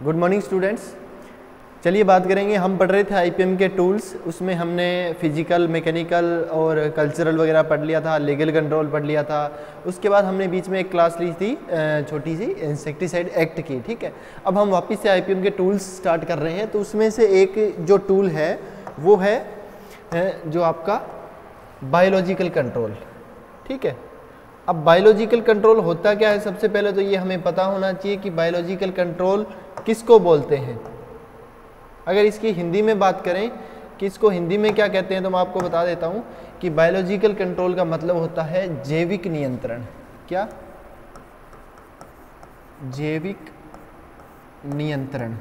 Good morning students. चलिए बात करेंगे, हम पढ़ रहे थे आईपीएम के टूल्स, उसमें हमने फिजिकल, मैकेनिकल और कल्चरल वगैरह पढ़ लिया था, लीगल कंट्रोल पढ़ लिया था। उसके बाद हमने बीच में एक क्लास ली थी छोटी सी इंसेक्टिसाइड एक्ट की, ठीक है। अब हम वापस से आईपीएम के टूल्स स्टार्ट कर रहे हैं, तो उसमें से एक जो टूल है वो है जो आपका बायोलॉजिकल कंट्रोल, ठीक है। अब बायोलॉजिकल कंट्रोल होता क्या है, सबसे पहले तो ये हमें पता होना चाहिए कि बायोलॉजिकल कंट्रोल किसको बोलते हैं। अगर इसकी हिंदी में बात करें कि इसको हिंदी में क्या कहते हैं, तो मैं आपको बता देता हूं कि बायोलॉजिकल कंट्रोल का मतलब होता है जैविक नियंत्रण। क्या? जैविक नियंत्रण,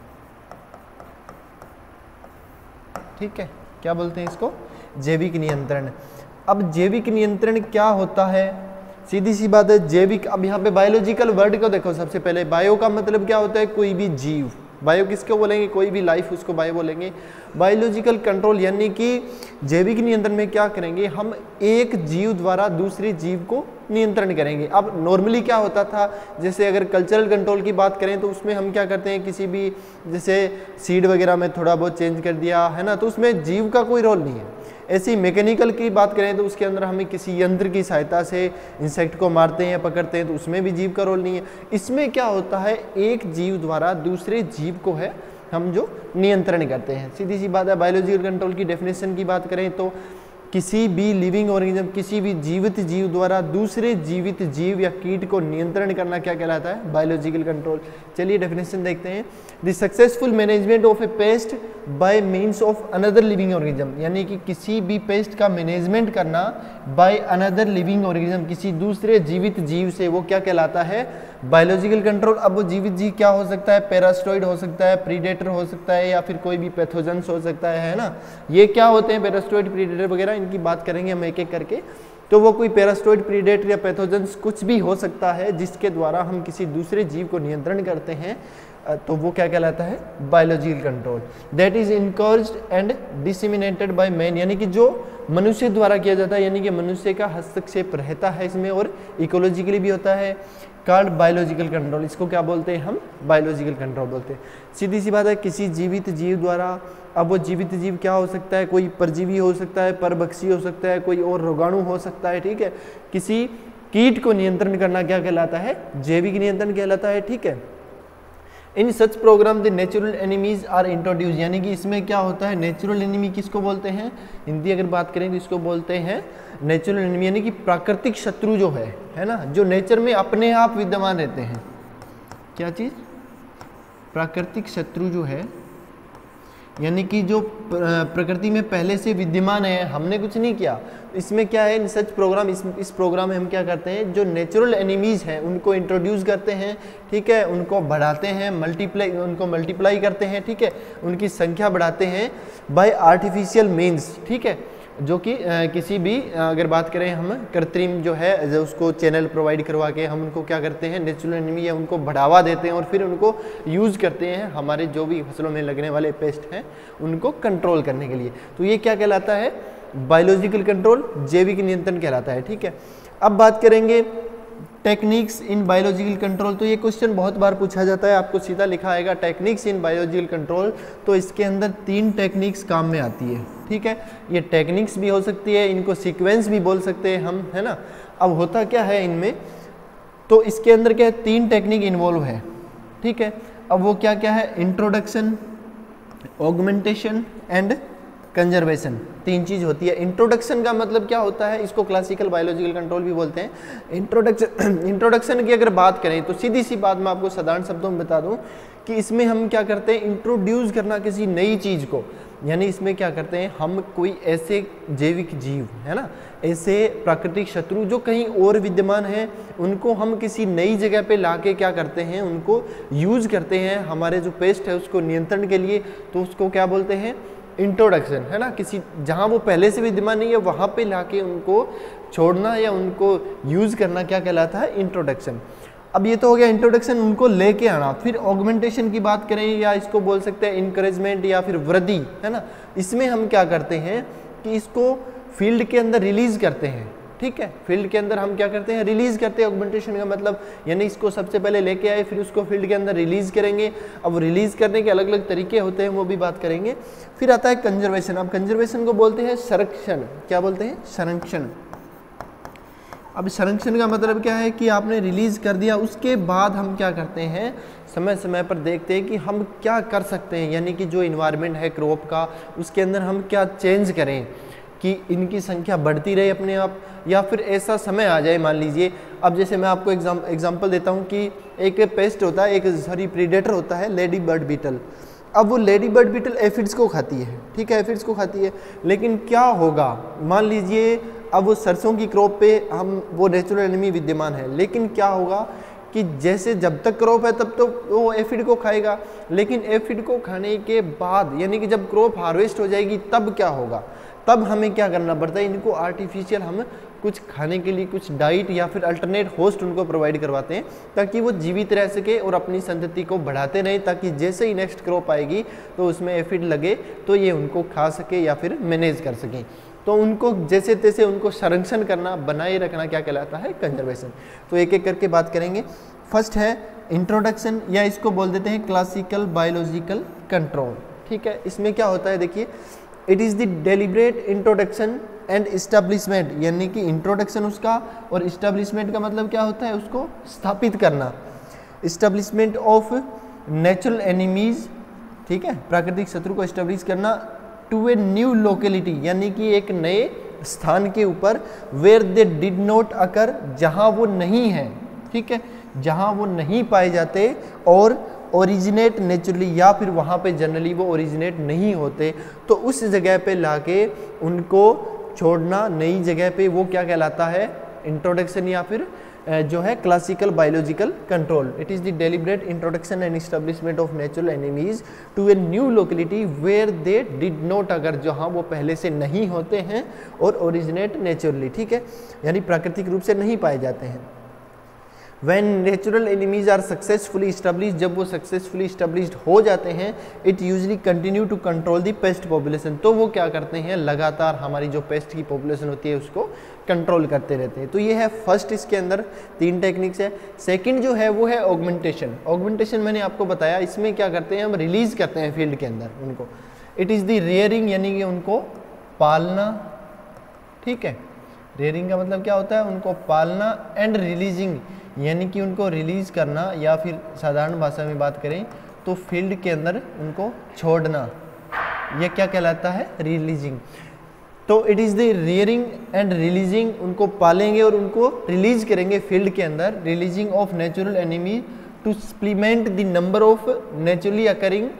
ठीक है। क्या बोलते हैं इसको? जैविक नियंत्रण। अब जैविक नियंत्रण क्या होता है? सीधी सी बात है, जैविक। अब यहाँ पे बायोलॉजिकल वर्ड को देखो। सबसे पहले बायो का मतलब क्या होता है? कोई भी जीव। बायो किसको बोलेंगे? कोई भी लाइफ, उसको बायो बोलेंगे। बायोलॉजिकल कंट्रोल यानी कि जैविक नियंत्रण में क्या करेंगे, हम एक जीव द्वारा दूसरे जीव को नियंत्रण करेंगे। अब नॉर्मली क्या होता था, जैसे अगर कल्चरल कंट्रोल की बात करें तो उसमें हम क्या करते हैं, किसी भी जैसे सीड वगैरह में थोड़ा बहुत चेंज कर दिया है ना, तो उसमें जीव का कोई रोल नहीं है। ऐसी मैकेनिकल की बात करें तो उसके अंदर हमें किसी यंत्र की सहायता से इंसेक्ट को मारते हैं, पकड़ते हैं, तो उसमें भी जीव का रोल नहीं है। इसमें क्या होता है, एक जीव द्वारा दूसरे जीव को है हम जो नियंत्रण करते हैं। सीधी सी बात है। बायोलॉजिकल कंट्रोल की डेफिनेशन की बात करें तो किसी भी लिविंग ऑर्गेनिज्म, किसी भी जीवित जीव द्वारा दूसरे जीवित जीव या कीट को नियंत्रण करना क्या कहलाता है? Biological control. चलिए डेफिनेशन देखते हैं। The successful management of a pest by means of another living organism, यानी कि किसी भी पेस्ट का मैनेजमेंट करना बाय अनदर लिविंग ऑर्गेनिज्म, किसी दूसरे जीवित जीव से, वो क्या कहलाता है? Biological control. अब वो जीवित जीव क्या हो सकता है? पैरास्टोइड हो सकता है, प्रीडेटर हो सकता है, या फिर कोई भी पैथोजेंस हो सकता है ना। ये क्या होते हैं? पैरास्टोइड, प्रीडेटर वगैरह, इनकी बात करेंगे हम एक एक करके। तो वो कोई पैरास्टोइड, प्रीडेटर या पैथोजेंस कुछ भी हो सकता है जिसके द्वारा हम किसी दूसरे जीव को नियंत्रण करते हैं, तो वो क्या कहलाता है? Biological control. That is encouraged and disseminated by man, यानी कि जो मनुष्य द्वारा किया जाता है, यानी कि मनुष्य का हस्तक्षेप रहता है इसमें, और इकोलॉजिकली भी होता है। Called biological control. इसको क्या बोलते हैं हम? बायोलॉजिकल कंट्रोल बोलते हैं। सीधी सी बात है, किसी जीवित जीव द्वारा, अब वो जीवित जीव क्या हो सकता है? कोई परजीवी हो सकता है, परभक्षी हो सकता है, कोई और रोगाणु हो सकता है, ठीक है। किसी कीट को नियंत्रण करना क्या कहलाता है? जैविक नियंत्रण कहलाता है, ठीक है। In such programme the natural enemies are introduce, यानी कि इसमें क्या होता है? नेचुरल एनिमी किसको बोलते हैं? हिंदी अगर बात करें तो इसको बोलते हैं नेचुरल एनिमी, यानी कि प्राकृतिक शत्रु जो है ना, जो नेचर में अपने आप विद्यमान रहते हैं। क्या चीज? प्राकृतिक शत्रु जो है, यानी कि जो प्रकृति में पहले से विद्यमान है, हमने कुछ नहीं किया। इसमें क्या है? सच प्रोग्राम, इस प्रोग्राम में हम क्या करते हैं, जो नेचुरल एनिमीज हैं उनको इंट्रोड्यूस करते हैं, ठीक है, उनको बढ़ाते हैं, उनको मल्टीप्लाई करते हैं, ठीक है, उनकी संख्या बढ़ाते हैं बाय आर्टिफिशियल मीन्स, ठीक है, जो कि किसी भी, अगर बात करें हम कृत्रिम जो है, जो उसको चैनल प्रोवाइड करवा के हम उनको क्या करते हैं, नेचुरल एनिमी, या उनको बढ़ावा देते हैं और फिर उनको यूज़ करते हैं हमारे जो भी फसलों में लगने वाले पेस्ट हैं उनको कंट्रोल करने के लिए। तो ये क्या कहलाता है? बायोलॉजिकल कंट्रोल, जैविक नियंत्रण कहलाता है, ठीक है। अब बात करेंगे टेक्निक्स इन बायोलॉजिकल कंट्रोल। तो ये क्वेश्चन बहुत बार पूछा जाता है, आपको सीधा लिखा आएगा टेक्निक्स इन बायोलॉजिकल कंट्रोल। तो इसके अंदर 3 टेक्निक्स काम में आती है, ठीक है। ये टेक्निक्स भी हो सकती है, इनको सीक्वेंस भी बोल सकते हैं हम, है ना। अब होता क्या है इनमें, तो इसके अंदर क्या है? 3 टेक्निक इन्वॉल्व है, ठीक है। अब वो क्या क्या है? इंट्रोडक्शन, ऑगमेंटेशन एंड कंजर्वेशन, 3 चीज होती है। इंट्रोडक्शन का मतलब क्या होता है? इसको क्लासिकल बायोलॉजिकल कंट्रोल भी बोलते हैं। इंट्रोडक्शन की अगर बात करें तो सीधी सी बात मैं आपको साधारण शब्दों में बता दूं कि इसमें हम क्या करते हैं? इंट्रोड्यूस करना किसी नई चीज को, यानी इसमें क्या करते हैं हम, कोई ऐसे जैविक जीव है ना, ऐसे प्राकृतिक शत्रु जो कहीं और विद्यमान हैं, उनको हम किसी नई जगह पे लाके क्या करते हैं, उनको यूज करते हैं हमारे जो पेस्ट है उसको नियंत्रण के लिए। तो उसको क्या बोलते हैं? इंट्रोडक्शन, है ना। किसी जहाँ वो पहले से विद्यमान नहीं है वहाँ पे लाके उनको छोड़ना या उनको यूज करना क्या कहलाता है? इंट्रोडक्शन। अब ये तो हो गया इंट्रोडक्शन, उनको लेके आना। फिर ऑगमेंटेशन की बात करें, या इसको बोल सकते हैं इनकरेजमेंट या फिर वृद्धि, है ना। इसमें हम क्या करते हैं कि इसको फील्ड के अंदर रिलीज करते हैं, ठीक है। फील्ड के अंदर हम क्या करते हैं, रिलीज करते हैं। ऑगमेंटेशन का मतलब यानी इसको सबसे पहले लेके आए, फिर उसको फील्ड के अंदर रिलीज करेंगे। अब रिलीज करने के अलग अलग तरीके होते हैं, वो भी बात करेंगे। फिर आता है कंजर्वेशन। अब कंजर्वेशन को बोलते हैं संरक्षण। क्या बोलते हैं, संरक्षण। अब संरक्षण का मतलब क्या है कि आपने रिलीज कर दिया, उसके बाद हम क्या करते हैं, समय समय पर देखते हैं कि हम क्या कर सकते हैं, यानी कि जो इन्वायरमेंट है क्रॉप का उसके अंदर हम क्या चेंज करें कि इनकी संख्या बढ़ती रहे अपने आप, या फिर ऐसा समय आ जाए, मान लीजिए अब जैसे मैं आपको एग्जांपल देता हूँ कि एक पेस्ट होता है, एक प्रीडेटर होता है लेडी बर्ड बीटल। अब वो लेडी बर्ड बीटल एफिड्स को खाती है, ठीक है, एफिड्स को खाती है। लेकिन क्या होगा, मान लीजिए अब वो सरसों की क्रॉप पे वो नेचुरल एनिमी विद्यमान है, लेकिन क्या होगा कि जैसे जब तक क्रॉप है तब तो वो एफिड को खाएगा, लेकिन एफिड को खाने के बाद यानी कि जब क्रॉप हार्वेस्ट हो जाएगी तब क्या होगा, तब हमें क्या करना पड़ता है, इनको आर्टिफिशियल हम कुछ खाने के लिए कुछ डाइट या फिर अल्टरनेट होस्ट उनको प्रोवाइड करवाते हैं ताकि वो जीवित रह सके और अपनी संतति को बढ़ाते रहें, ताकि जैसे ही नेक्स्ट क्रॉप आएगी तो उसमें एफिड लगे तो ये उनको खा सके या फिर मैनेज कर सकें। तो उनको जैसे तैसे उनको संरक्षण करना, बनाए रखना क्या कहलाता है, कंजर्वेशन। तो एक एक करके बात करेंगे। फर्स्ट है इंट्रोडक्शन, या इसको बोल देते हैं क्लासिकल बायोलॉजिकल कंट्रोल, ठीक है। इसमें क्या होता है, देखिए, it is the deliberate introduction and establishment, यानी कि इंट्रोडक्शन उसका और इस्टेब्लिशमेंट का मतलब क्या होता है, उसको स्थापित करना। इस्टेब्लिशमेंट ऑफ नेचुरल एनिमीज, ठीक है, प्राकृतिक शत्रु को इस्टेब्लिश करना टू ए न्यू लोकेलिटी, यानी कि एक नए स्थान के ऊपर, where they did not occur, जहाँ वो नहीं है, ठीक है, जहाँ वो नहीं पाए जाते, और ओरिजिनेट नेचुरली, या फिर वहाँ पे जनरली वो ओरिजिनेट नहीं होते, तो उस जगह पे लाके उनको छोड़ना नई जगह पे, वो क्या कहलाता है, इंट्रोडक्शन या फिर जो है classical biological control. It is the deliberate introduction and establishment of natural enemies to a new locality where they did not occur, जहाँ वो पहले से नहीं होते हैं, और ओरिजिनेट नेचुरली, ठीक है, यानी प्राकृतिक रूप से नहीं पाए जाते हैं। When natural enemies are successfully established, जब वो सक्सेसफुली established हो जाते हैं, it usually continue to control the pest population, तो वो क्या करते हैं, लगातार हमारी जो पेस्ट की पॉपुलेशन होती है उसको कंट्रोल करते रहते हैं। तो ये है फर्स्ट, इसके अंदर 3 टेक्निक्स है। सेकंड जो है वो है ऑगमेंटेशन। ऑगमेंटेशन मैंने आपको बताया, इसमें क्या करते हैं, हम रिलीज करते हैं फील्ड के अंदर उनको। इट इज़ द रेयरिंग, यानी कि उनको पालना, ठीक है, रेयरिंग का मतलब क्या होता है, उनको पालना, एंड रिलीजिंग, यानी कि उनको रिलीज करना, या फिर साधारण भाषा में बात करें तो फील्ड के अंदर उनको छोड़ना, यह क्या कहलाता है, रिलीजिंग। तो it is the rearing and releasing, उनको पालेंगे और उनको रिलीज करेंगे फील्ड के अंदर। Releasing of natural enemy to supplement the number of naturally occurring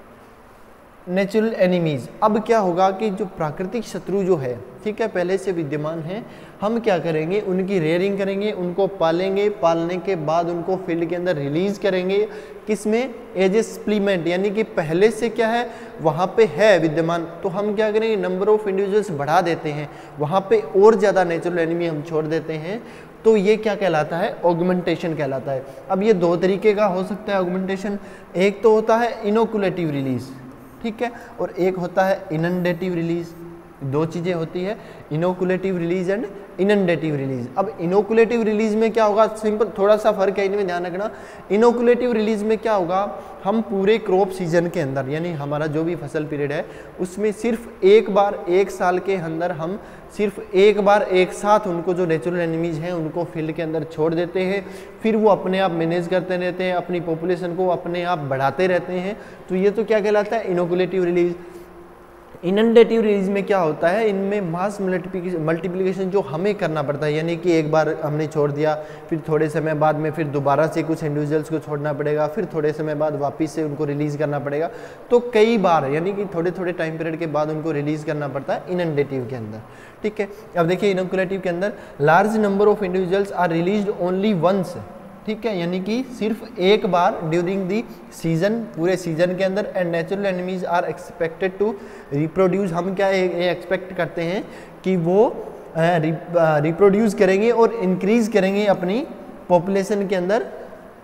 natural enemies. अब क्या होगा कि जो प्राकृतिक शत्रु जो है, ठीक है, पहले से विद्यमान है, हम क्या करेंगे, उनकी रेयरिंग करेंगे, उनको पालेंगे, पालने के बाद उनको फील्ड के अंदर रिलीज करेंगे, किसमें, एज ए सप्लीमेंट, यानी कि पहले से क्या है वहाँ पे है विद्यमान, तो हम क्या करेंगे, नंबर ऑफ इंडिविजुअल्स बढ़ा देते हैं, वहाँ पे और ज़्यादा नेचुरल एनिमी हम छोड़ देते हैं। तो ये क्या कहलाता है, ऑगमेंटेशन कहलाता है। अब ये 2 तरीके का हो सकता है ऑगमेंटेशन, एक तो होता है इनोकुलेटिव रिलीज, ठीक है, और एक होता है इनंडेटिव रिलीज। 2 चीज़ें होती है, inoculative release and inundative release. अब इनोकुलेटिव रिलीज में क्या होगा, सिंपल थोड़ा सा फर्क है, इनमें ध्यान रखना। इनोकुलेटिव रिलीज में क्या होगा, हम पूरे क्रॉप सीजन के अंदर, यानी हमारा जो भी फसल पीरियड है उसमें सिर्फ एक बार, 1 साल के अंदर हम सिर्फ एक बार एक साथ उनको जो नेचुरल एनिमीज हैं उनको फील्ड के अंदर छोड़ देते हैं, फिर वो अपने आप मैनेज करते रहते हैं, अपनी पॉपुलेशन को अपने आप बढ़ाते रहते हैं। तो ये तो क्या कहलाता है, इनोकुलेटिव रिलीज। इनंडेटिव रिलीज में क्या होता है, इनमें मास मल्टीप्लिकेशन जो हमें करना पड़ता है, यानी कि एक बार हमने छोड़ दिया, फिर थोड़े समय बाद में फिर दोबारा से कुछ इंडिविजुअल्स को छोड़ना पड़ेगा, फिर थोड़े समय बाद वापस से उनको रिलीज़ करना पड़ेगा। तो कई बार, यानी कि थोड़े थोड़े टाइम पीरियड के बाद उनको रिलीज़ करना पड़ता है इनंडेटिव के अंदर, ठीक है। अब देखिए इनोकुलेटिव के अंदर large number of individuals are released only once, ठीक है, यानी कि सिर्फ एक बार ड्यूरिंग दी सीजन, पूरे सीजन के अंदर। And natural enemies are expected to reproduce, हम क्या एक्सपेक्ट करते हैं कि वो रिप्रोड्यूस करेंगे और इंक्रीज करेंगे अपनी पॉपुलेशन के अंदर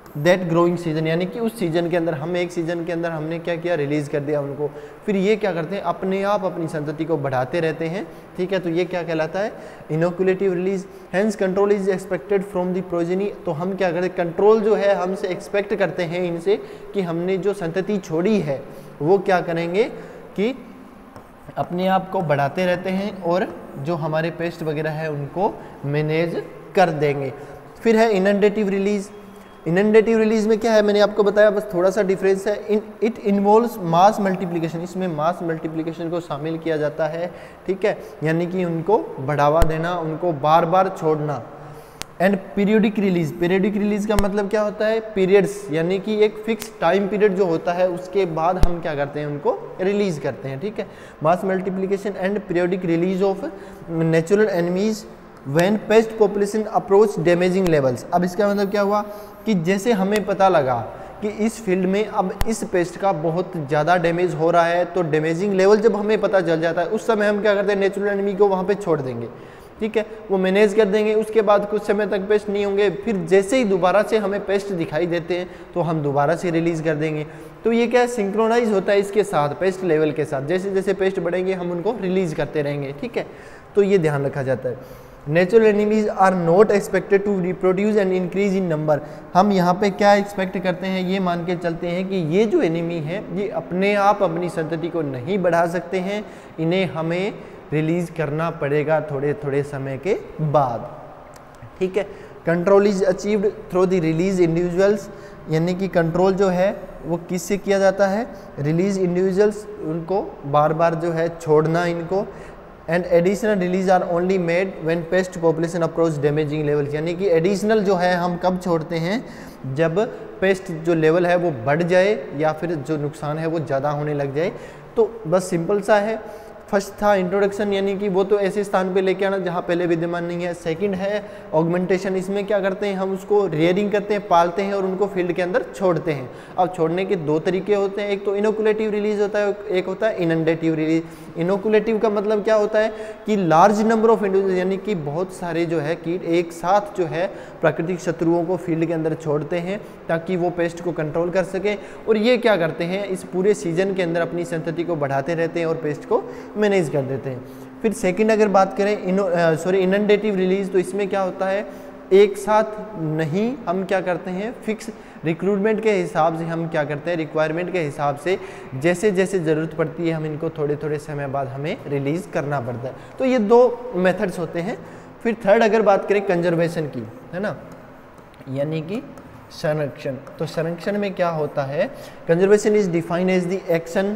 दैट ग्रोइंग सीजन, यानी कि उस सीजन के अंदर हम एक सीजन के अंदर हमने क्या किया, रिलीज कर दिया उनको, फिर ये क्या करते हैं अपने आप अपनी संतति को बढ़ाते रहते हैं, ठीक है। तो ये क्या कहलाता है, inoculative release. Hence control is expected from the progeny, तो हम क्या करते हैं, कंट्रोल जो है हमसे एक्सपेक्ट करते हैं इनसे कि हमने जो संतति छोड़ी है वो क्या करेंगे कि अपने आप को बढ़ाते रहते हैं और जो हमारे पेस्ट वगैरह है उनको मैनेज कर देंगे। फिर है इनंडेटिव रिलीज। इनंडेटिव रिलीज में क्या है, मैंने आपको बताया, बस थोड़ा सा डिफरेंस है। इट इन्वॉल्व्स मास मल्टीप्लिकेशन, इसमें मास मल्टीप्लिकेशन को शामिल किया जाता है, ठीक है, यानी कि उनको बढ़ावा देना, उनको बार बार छोड़ना। And periodic release, periodic release का मतलब क्या होता है, पीरियड्स, यानी कि एक फिक्स टाइम पीरियड जो होता है उसके बाद हम क्या करते हैं उनको रिलीज करते हैं, ठीक है। Mass multiplication and periodic release of natural enemies when pest population approach damaging levels. अब इसका मतलब क्या हुआ कि जैसे हमें पता लगा कि इस फील्ड में अब इस पेस्ट का बहुत ज़्यादा डैमेज हो रहा है, तो डैमेजिंग लेवल जब हमें पता चल जाता है उस समय हम क्या करते हैं, नेचुरल एनिमी को वहाँ पे छोड़ देंगे, ठीक है, वो मैनेज कर देंगे। उसके बाद कुछ समय तक पेस्ट नहीं होंगे, फिर जैसे ही दोबारा से हमें पेस्ट दिखाई देते हैं तो हम दोबारा से रिलीज कर देंगे। तो ये क्या सिंक्रोनाइज होता है इसके साथ, पेस्ट लेवल के साथ, जैसे जैसे पेस्ट बढ़ेंगे हम उनको रिलीज करते रहेंगे, ठीक है। तो ये ध्यान रखा जाता है। Natural enemies are not expected to reproduce and increase in number. हम यहाँ पे क्या एक्सपेक्ट करते हैं, ये मान के चलते हैं कि ये जो एनिमी है ये अपने आप अपनी संतति को नहीं बढ़ा सकते हैं, इन्हें हमें रिलीज करना पड़ेगा थोड़े थोड़े समय के बाद, ठीक है। Control is achieved through the release individuals, यानी कि कंट्रोल जो है वो किससे किया जाता है, रिलीज इंडिविजुअल्स, उनको बार बार जो है छोड़ना इनको। And additional release are only made when pest population approach damaging levels, यानी कि एडिशनल जो है हम कब छोड़ते हैं, जब पेस्ट जो लेवल है वो बढ़ जाए या फिर जो नुकसान है वो ज़्यादा होने लग जाए। तो बस सिंपल सा है। फर्स्ट था इंट्रोडक्शन, यानी कि वो तो ऐसे स्थान पे लेके आना जहाँ पहले विद्यमान नहीं है। सेकंड है ऑगमेंटेशन, इसमें क्या करते हैं हम उसको रेयरिंग करते हैं, पालते हैं और उनको फील्ड के अंदर छोड़ते हैं। अब छोड़ने के दो तरीके होते हैं, एक तो इनोकुलेटिव रिलीज होता है, एक होता है इनंडेटिव रिलीज। इनोकुलेटिव का मतलब क्या होता है कि लार्ज नंबर ऑफ इंडिविजुअल, यानी कि बहुत सारे जो है कीट एक साथ जो है प्राकृतिक शत्रुओं को फील्ड के अंदर छोड़ते हैं ताकि वो पेस्ट को कंट्रोल कर सकें, और ये क्या करते हैं इस पूरे सीजन के अंदर अपनी संतति को बढ़ाते रहते हैं और पेस्ट को मैनेज कर देते हैं। फिर सेकंड अगर बात करें इनंडेटिव रिलीज, तो इसमें क्या होता है, एक साथ नहीं, हम क्या करते हैं फिक्स रिक्रूटमेंट के हिसाब से हम क्या करते हैं, रिक्वायरमेंट के हिसाब से जैसे जैसे ज़रूरत पड़ती है हम इनको थोड़े थोड़े समय बाद हमें रिलीज़ करना पड़ता है। तो ये दो मेथड्स होते हैं। फिर थर्ड अगर बात करें कंजर्वेशन की, है ना, यानी कि संरक्षण। तो संरक्षण में क्या होता है, conservation is defined as the action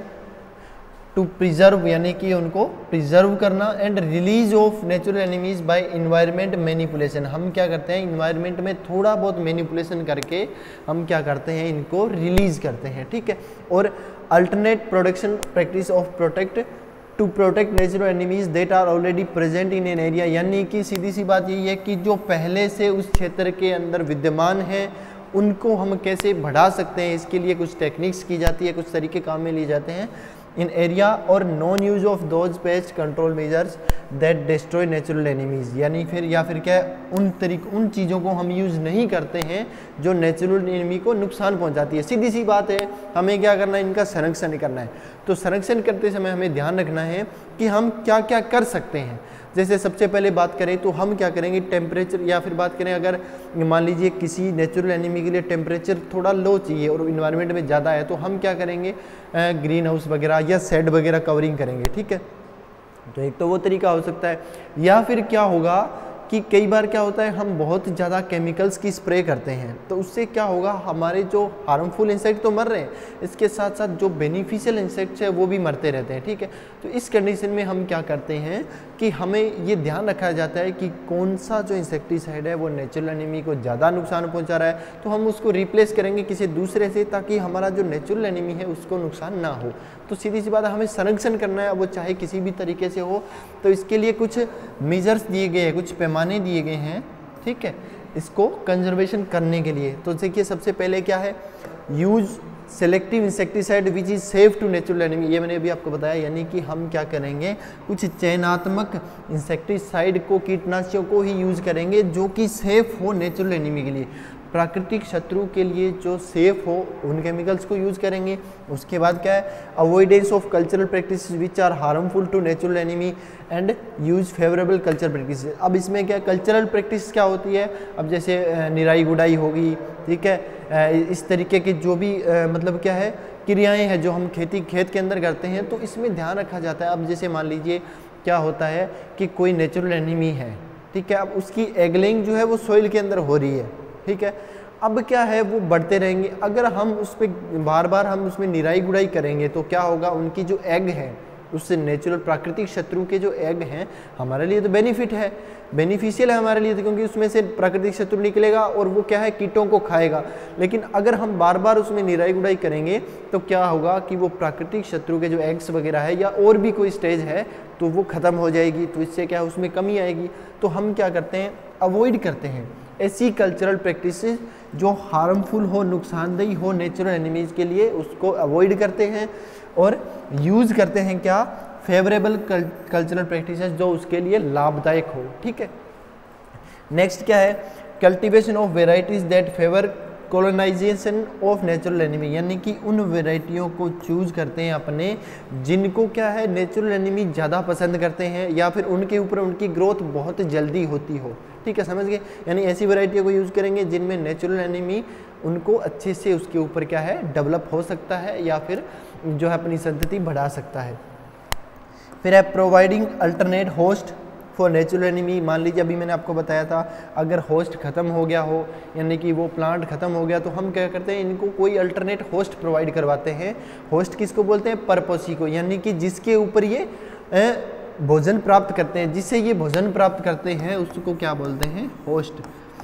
to preserve, यानी कि उनको प्रिजर्व करना, and release of natural enemies by environment manipulation. हम क्या करते हैं इन्वायरमेंट में थोड़ा बहुत मैनिपुलेशन करके हम क्या करते हैं इनको रिलीज करते हैं, ठीक है। और alternate production practice of protect to protect natural enemies that are already present in an area, यानी कि सीधी सी बात यही है कि जो पहले से उस क्षेत्र के अंदर विद्यमान है उनको हम कैसे बढ़ा सकते हैं, इसके लिए कुछ टेक्निक्स की जाती है, कुछ तरीके काम में लिए जाते हैं। इन एरिया और non use of those pest control measures that destroy natural enemies, यानी फिर या फिर क्या उन चीज़ों को हम यूज़ नहीं करते हैं जो नेचुरल एनिमी को नुकसान पहुंचाती है। सीधी सी बात है, हमें क्या करना है, इनका संरक्षण करना है। तो संरक्षण करते समय हमें ध्यान रखना है कि हम क्या क्या कर सकते हैं। जैसे सबसे पहले बात करें तो हम क्या करेंगे, टेम्परेचर, या फिर बात करें अगर मान लीजिए किसी नेचुरल एनिमी के लिए टेम्परेचर थोड़ा लो चाहिए और इन्वायरमेंट में ज़्यादा है, तो हम क्या करेंगे, ग्रीन हाउस वगैरह या शेड वगैरह कवरिंग करेंगे, ठीक है। तो एक तो वो तरीका हो सकता है, या फिर क्या होगा कि कई बार क्या होता है हम बहुत ज़्यादा केमिकल्स की स्प्रे करते हैं, तो उससे क्या होगा, हमारे जो हार्मफुल इंसेक्ट तो मर रहे हैं, इसके साथ साथ जो बेनिफिशियल इंसेक्ट्स है वो भी मरते रहते हैं, ठीक है। तो इस कंडीशन में हम क्या करते हैं कि हमें ये ध्यान रखा जाता है कि कौन सा जो इंसेक्टिसाइड है वो नेचुरल एनिमी को ज़्यादा नुकसान पहुंचा रहा है, तो हम उसको रिप्लेस करेंगे किसी दूसरे से, ताकि हमारा जो नेचुरल एनिमी है उसको नुकसान ना हो। तो सीधी सी बात है, हमें संरक्षण करना है, वो चाहे किसी भी तरीके से हो। तो इसके लिए कुछ मेजर्स दिए गए हैं, कुछ पैमाने दिए गए हैं, ठीक है, इसको कंजर्वेशन करने के लिए। तो देखिए सबसे पहले क्या है, use selective insecticide which is safe to natural enemy, ये मैंने अभी आपको बताया, यानी कि हम क्या करेंगे, कुछ चयनात्मक इंसेक्टिसाइड को, कीटनाशकों को ही यूज करेंगे जो कि सेफ हो नेचुरल एनिमी के लिए। प्राकृतिक शत्रु के लिए जो सेफ हो उन केमिकल्स को यूज़ करेंगे। उसके बाद क्या है, avoidance of cultural practice which are harmful to natural enemy and use favourable cultural practice. अब इसमें क्या कल्चरल प्रैक्टिस क्या होती है, अब जैसे निराई गुड़ाई होगी, ठीक है, इस तरीके की जो भी मतलब क्या है क्रियाएं हैं जो हम खेत के अंदर करते हैं, तो इसमें ध्यान रखा जाता है। अब जैसे मान लीजिए क्या होता है कि कोई नेचुरल एनिमी है, ठीक है, अब उसकी एगलिंग जो है वो सॉइल के अंदर हो रही है, ठीक है, अब क्या है वो बढ़ते रहेंगे। अगर हम उस पर बार बार हम उसमें निराई गुड़ाई करेंगे तो क्या होगा, उनकी जो एग है उससे नेचुरल प्राकृतिक शत्रु के जो एग हैं हमारे लिए तो बेनिफिट है, बेनिफिशियल है हमारे लिए, क्योंकि उसमें से प्राकृतिक शत्रु निकलेगा और वो क्या है कीटों को खाएगा। लेकिन अगर हम बार बार उसमें निराई गुड़ाई करेंगे तो क्या होगा कि वो प्राकृतिक शत्रु के जो एग्स वगैरह है या और भी कोई स्टेज है तो वो ख़त्म हो जाएगी, तो इससे क्या है उसमें कमी आएगी। तो हम क्या करते हैं, अवॉइड करते हैं ऐसी कल्चरल प्रैक्टिसेस जो हार्मफुल हो, नुकसानदेही हो नेचुरल एनिमीज़ के लिए, उसको अवॉइड करते हैं और यूज़ करते हैं क्या, फेवरेबल कल्चरल प्रैक्टिसेस जो उसके लिए लाभदायक हो, ठीक है। नेक्स्ट क्या है, cultivation of varieties that favour colonization of natural enemy, यानी कि उन वेराइटियों को चूज करते हैं अपने जिनको क्या है नेचुरल एनिमी ज़्यादा पसंद करते हैं या फिर उनके ऊपर उनकी ग्रोथ बहुत जल्दी होती हो, ठीक है, समझ गए। यानी ऐसी वेराइटियों को यूज़ करेंगे जिनमें नेचुरल एनिमी उनको अच्छे से उसके ऊपर क्या है डेवलप हो सकता है या फिर जो है अपनी संतति बढ़ा सकता है। फिर है providing alternate host for natural enemy. मान लीजिए अभी मैंने आपको बताया था अगर होस्ट ख़त्म हो गया हो, यानी कि वो प्लांट ख़त्म हो गया, तो हम क्या करते हैं इनको कोई अल्टरनेट होस्ट प्रोवाइड करवाते हैं। होस्ट किसको बोलते हैं, पर्पसी को, यानी कि जिसके ऊपर ये भोजन प्राप्त करते हैं, जिससे ये भोजन प्राप्त करते हैं उसको क्या बोलते हैं, होस्ट।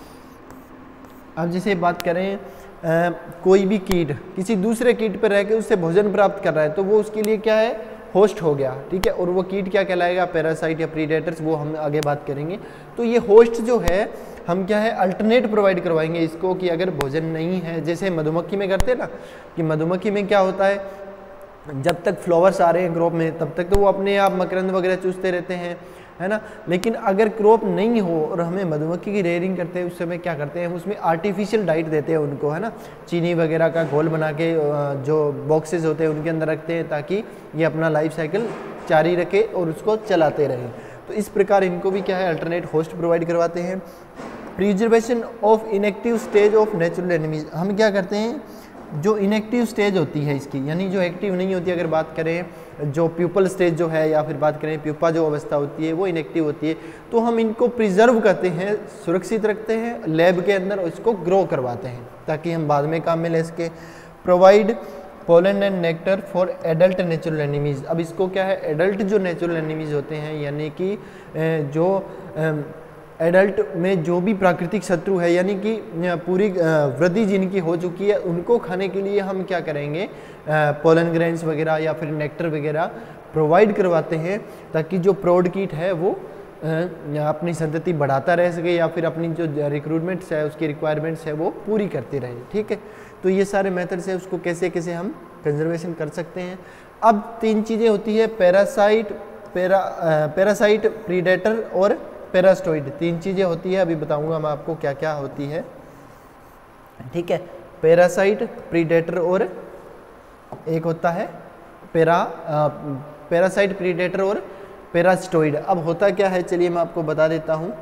अब जैसे बात करें कोई भी कीट किसी दूसरे कीट पर रह के उससे भोजन प्राप्त कर रहा है तो वो उसके लिए क्या है, होस्ट हो गया, ठीक है। और वो कीट क्या कहलाएगा, पैरासाइट या प्रीडेटर्स, वो हम आगे बात करेंगे। तो ये होस्ट जो है हम क्या है अल्टरनेट प्रोवाइड करवाएंगे इसको कि अगर भोजन नहीं है, जैसे मधुमक्खी में करते हैं ना कि मधुमक्खी में क्या होता है, जब तक फ्लावर्स आ रहे हैं क्रॉप में तब तक तो वो अपने आप मकरंद वगैरह चूसते रहते हैं, है ना। लेकिन अगर क्रॉप नहीं हो और हमें मधुमक्खी की रेयरिंग करते हैं उस समय क्या करते हैं, हम उसमें आर्टिफिशियल डाइट देते हैं उनको, है ना, चीनी वगैरह का घोल बना के जो बॉक्सेस होते हैं उनके अंदर रखते हैं ताकि ये अपना लाइफ साइकिल जारी रखे और उसको चलाते रहें। तो इस प्रकार इनको भी क्या है अल्टरनेट होस्ट प्रोवाइड करवाते हैं। Preservation of inactive stage of natural enemies, हम क्या करते हैं जो इनएक्टिव स्टेज होती है इसकी, यानी जो एक्टिव नहीं होती, अगर बात करें जो प्यूपल स्टेज जो है या फिर बात करें प्यूपा जो अवस्था होती है वो इनएक्टिव होती है, तो हम इनको प्रिजर्व करते हैं, सुरक्षित रखते हैं लैब के अंदर और इसको ग्रो करवाते हैं ताकि हम बाद में काम में ले सके। Provide pollen and nectar for adult natural enemies. अब इसको क्या है एडल्ट जो नेचुरल एनिमीज होते हैं, यानी कि जो एडल्ट में जो भी प्राकृतिक शत्रु है, यानी कि पूरी वृद्धि जिनकी हो चुकी है, उनको खाने के लिए हम क्या करेंगे पोलन ग्रेन्स वगैरह या फिर नेक्टर वगैरह प्रोवाइड करवाते हैं ताकि जो प्रौढ़ कीट है वो अपनी संतति बढ़ाता रह सके या फिर अपनी जो रिक्रूटमेंट्स है उसकी रिक्वायरमेंट्स है वो पूरी करते रहे, ठीक है। तो ये सारे मेथड्स है उसको कैसे कैसे हम कंजर्वेशन कर सकते हैं। अब तीन चीज़ें होती है, पैरासाइट, प्रीडेटर और पैरास्टोइड, तीन चीज़ें होती है, अभी बताऊंगा मैं आपको क्या क्या होती है, ठीक है। पैरासाइट, प्रीडेटर और एक होता है पैरासाइट, प्रीडेटर और पैरास्टोइड। अब होता क्या है चलिए मैं आपको बता देता हूं।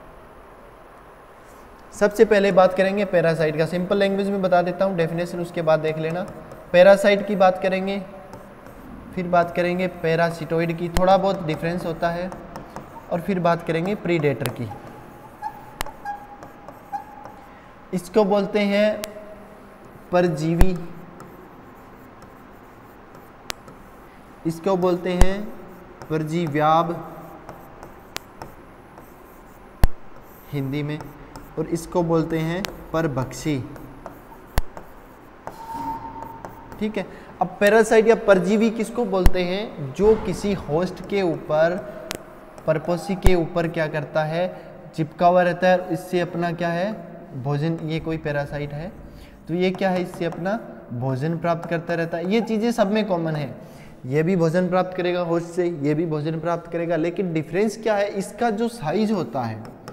सबसे पहले बात करेंगे पैरासाइट का, सिंपल लैंग्वेज में बता देता हूं डेफिनेशन, उसके बाद देख लेना। पैरासाइट की बात करेंगे, फिर बात करेंगे पैरासिटोइड की, थोड़ा बहुत डिफरेंस होता है, और फिर बात करेंगे प्रीडेटर की। इसको बोलते हैं परजीवी, इसको बोलते हैं परजीव्याब हिंदी में, और इसको बोलते हैं परभक्षी, ठीक है। अब पैरासाइट या परजीवी किसको बोलते हैं, जो किसी होस्ट के ऊपर परपोसी के ऊपर क्या करता है, चिपका हुआ रहता है, इससे अपना क्या है भोजन, ये कोई पैरासाइट है तो ये क्या है इससे अपना भोजन प्राप्त करता रहता है। ये चीज़ें सब में कॉमन है, ये भी भोजन प्राप्त करेगा होस्ट से, ये भी भोजन प्राप्त करेगा, लेकिन डिफरेंस क्या है, इसका जो साइज होता है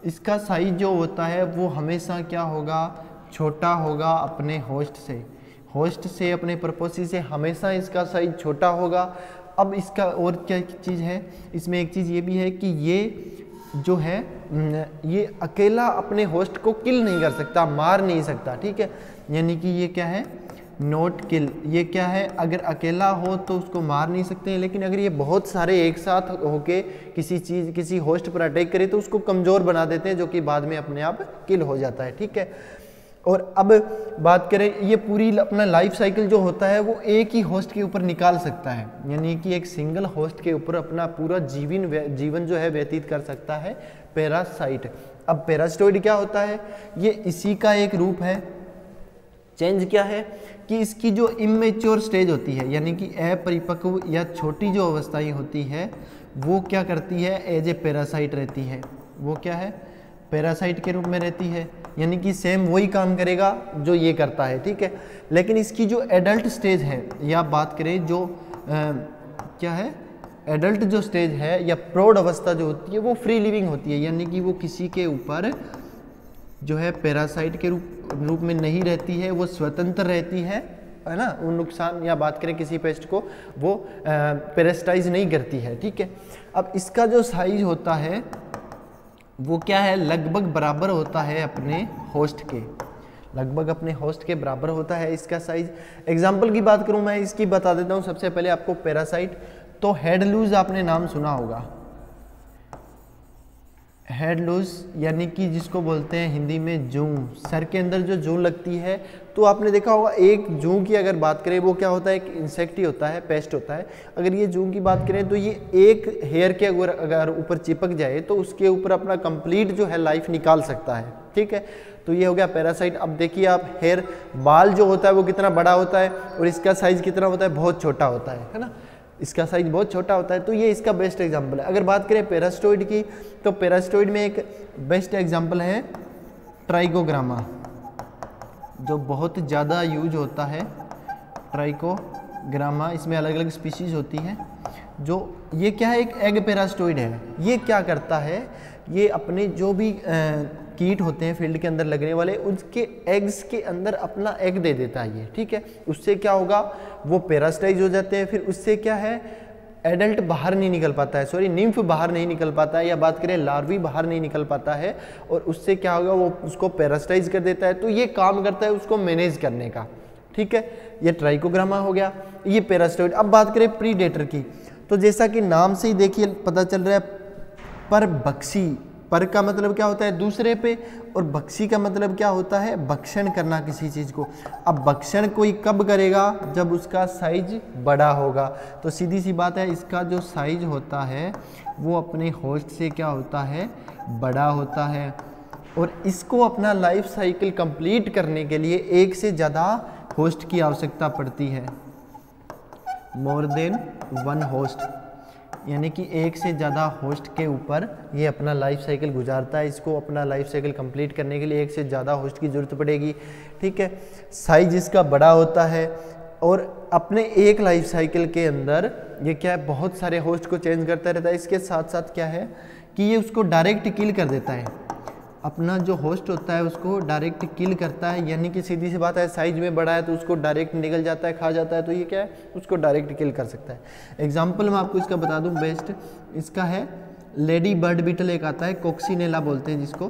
इसका साइज जो होता है वो हमेशा क्या होगा, छोटा होगा अपने होस्ट से अपने प्रपोसी से हमेशा इसका साइज छोटा होगा। अब इसका और क्या चीज़ है, इसमें एक चीज़ ये भी है कि ये जो है ये अकेला अपने होस्ट को किल नहीं कर सकता, मार नहीं सकता, ठीक है। यानी कि ये क्या है, नॉट किल। ये क्या है, अगर अकेला हो तो उसको मार नहीं सकते हैं, लेकिन अगर ये बहुत सारे एक साथ होके किसी होस्ट पर अटैक करे तो उसको कमज़ोर बना देते हैं, जो कि बाद में अपने आप किल हो जाता है, ठीक है। और अब बात करें, ये पूरी अपना लाइफ साइकिल जो होता है वो एक ही होस्ट के ऊपर निकाल सकता है, यानी कि एक सिंगल होस्ट के ऊपर अपना पूरा जीवन जो है व्यतीत कर सकता है पैरासाइट। अब पैरास्टोइड क्या होता है, ये इसी का एक रूप है। चेंज क्या है कि इसकी जो इमेच्योर स्टेज होती है, यानी कि अपरिपक्व या छोटी जो अवस्थाएं होती है, वो क्या करती है, एज ए पैरासाइट रहती है। वो क्या है, पैरासाइट के रूप में रहती है, यानी कि सेम वही काम करेगा जो ये करता है, ठीक है। लेकिन इसकी जो एडल्ट स्टेज है, या बात करें जो क्या है, एडल्ट जो स्टेज है या प्रौढ़ अवस्था जो होती है वो फ्री लिविंग होती है, यानी कि वो किसी के ऊपर जो है पैरासाइट के रूप में नहीं रहती है, वो स्वतंत्र रहती है ना। वो नुकसान या बात करें किसी पेस्ट को वो पेरासाइटाइज नहीं करती है, ठीक है। अब इसका जो साइज होता है वो क्या है, लगभग बराबर होता है अपने होस्ट के, लगभग अपने होस्ट के बराबर होता है इसका साइज। एग्जाम्पल की बात करूं मैं, इसकी बता देता हूं सबसे पहले आपको पैरासाइट। तो हेड लूज आपने नाम सुना होगा, हेड लूज यानी कि जिसको बोलते हैं हिंदी में जूं, सर के अंदर जो जूं लगती है। तो आपने देखा होगा एक जूं की अगर बात करें, वो क्या होता है, एक इंसेक्ट ही होता है, पेस्ट होता है। अगर ये जूं की बात करें तो ये एक हेयर के अगर ऊपर चिपक जाए तो उसके ऊपर अपना कंप्लीट जो है लाइफ निकाल सकता है, ठीक है। तो ये हो गया पैरासाइट। अब देखिए आप, हेयर बाल जो होता है वो कितना बड़ा होता है और इसका साइज कितना होता है, बहुत छोटा होता है ना। इसका साइज बहुत छोटा होता है, तो ये इसका बेस्ट एग्जांपल है। अगर बात करें पैरास्टोइड की, तो पैरास्टोइड में एक बेस्ट एग्जांपल है ट्राइकोग्रामा, जो बहुत ज़्यादा यूज होता है। ट्राइकोग्रामा, इसमें अलग अलग स्पीशीज होती हैं। जो ये क्या है, एक एग पैरास्टोइड है। ये क्या करता है, ये अपने जो भी कीट होते हैं फील्ड के अंदर लगने वाले, उसके एग्स के अंदर अपना एग दे देता है ये, ठीक है। उससे क्या होगा, वो पैरासाइटाइज हो जाते हैं। फिर उससे क्या है, एडल्ट बाहर नहीं निकल पाता है, सॉरी निम्फ बाहर नहीं निकल पाता है, या बात करें लार्वी बाहर नहीं निकल पाता है, और उससे क्या होगा, वो उसको पैरासाइटाइज कर देता है। तो ये काम करता है उसको मैनेज करने का, ठीक है। ये ट्राइकोग्रामा हो गया, ये पैरास्टोइड। अब बात करें प्रीडेटर की, तो जैसा कि नाम से ही देखिए पता चल रहा है, परभक्षी, पर का मतलब क्या होता है, दूसरे पे, और भक्षी का मतलब क्या होता है, भक्षण करना किसी चीज़ को। अब भक्षण कोई कब करेगा, जब उसका साइज बड़ा होगा। तो सीधी सी बात है, इसका जो साइज होता है वो अपने होस्ट से क्या होता है, बड़ा होता है। और इसको अपना लाइफ साइकिल कंप्लीट करने के लिए एक से ज़्यादा होस्ट की आवश्यकता पड़ती है, मोर देन वन होस्ट, यानी कि एक से ज़्यादा होस्ट के ऊपर ये अपना लाइफ साइकिल गुजारता है। इसको अपना लाइफ साइकिल कंप्लीट करने के लिए एक से ज़्यादा होस्ट की ज़रूरत पड़ेगी, ठीक है। साइज इसका बड़ा होता है, और अपने एक लाइफ साइकिल के अंदर ये क्या है, बहुत सारे होस्ट को चेंज करता रहता है। इसके साथ साथ क्या है कि ये उसको डायरेक्ट किल कर देता है, अपना जो होस्ट होता है उसको डायरेक्ट किल करता है। यानी कि सीधी सी बात है, साइज में बड़ा है तो उसको डायरेक्ट निकल जाता है, खा जाता है। तो ये क्या है, उसको डायरेक्ट किल कर सकता है। एग्जाम्पल मैं आपको इसका बता दूं बेस्ट, इसका है लेडी बर्ड बीटल, एक आता है कोक्सीनेला बोलते हैं जिसको,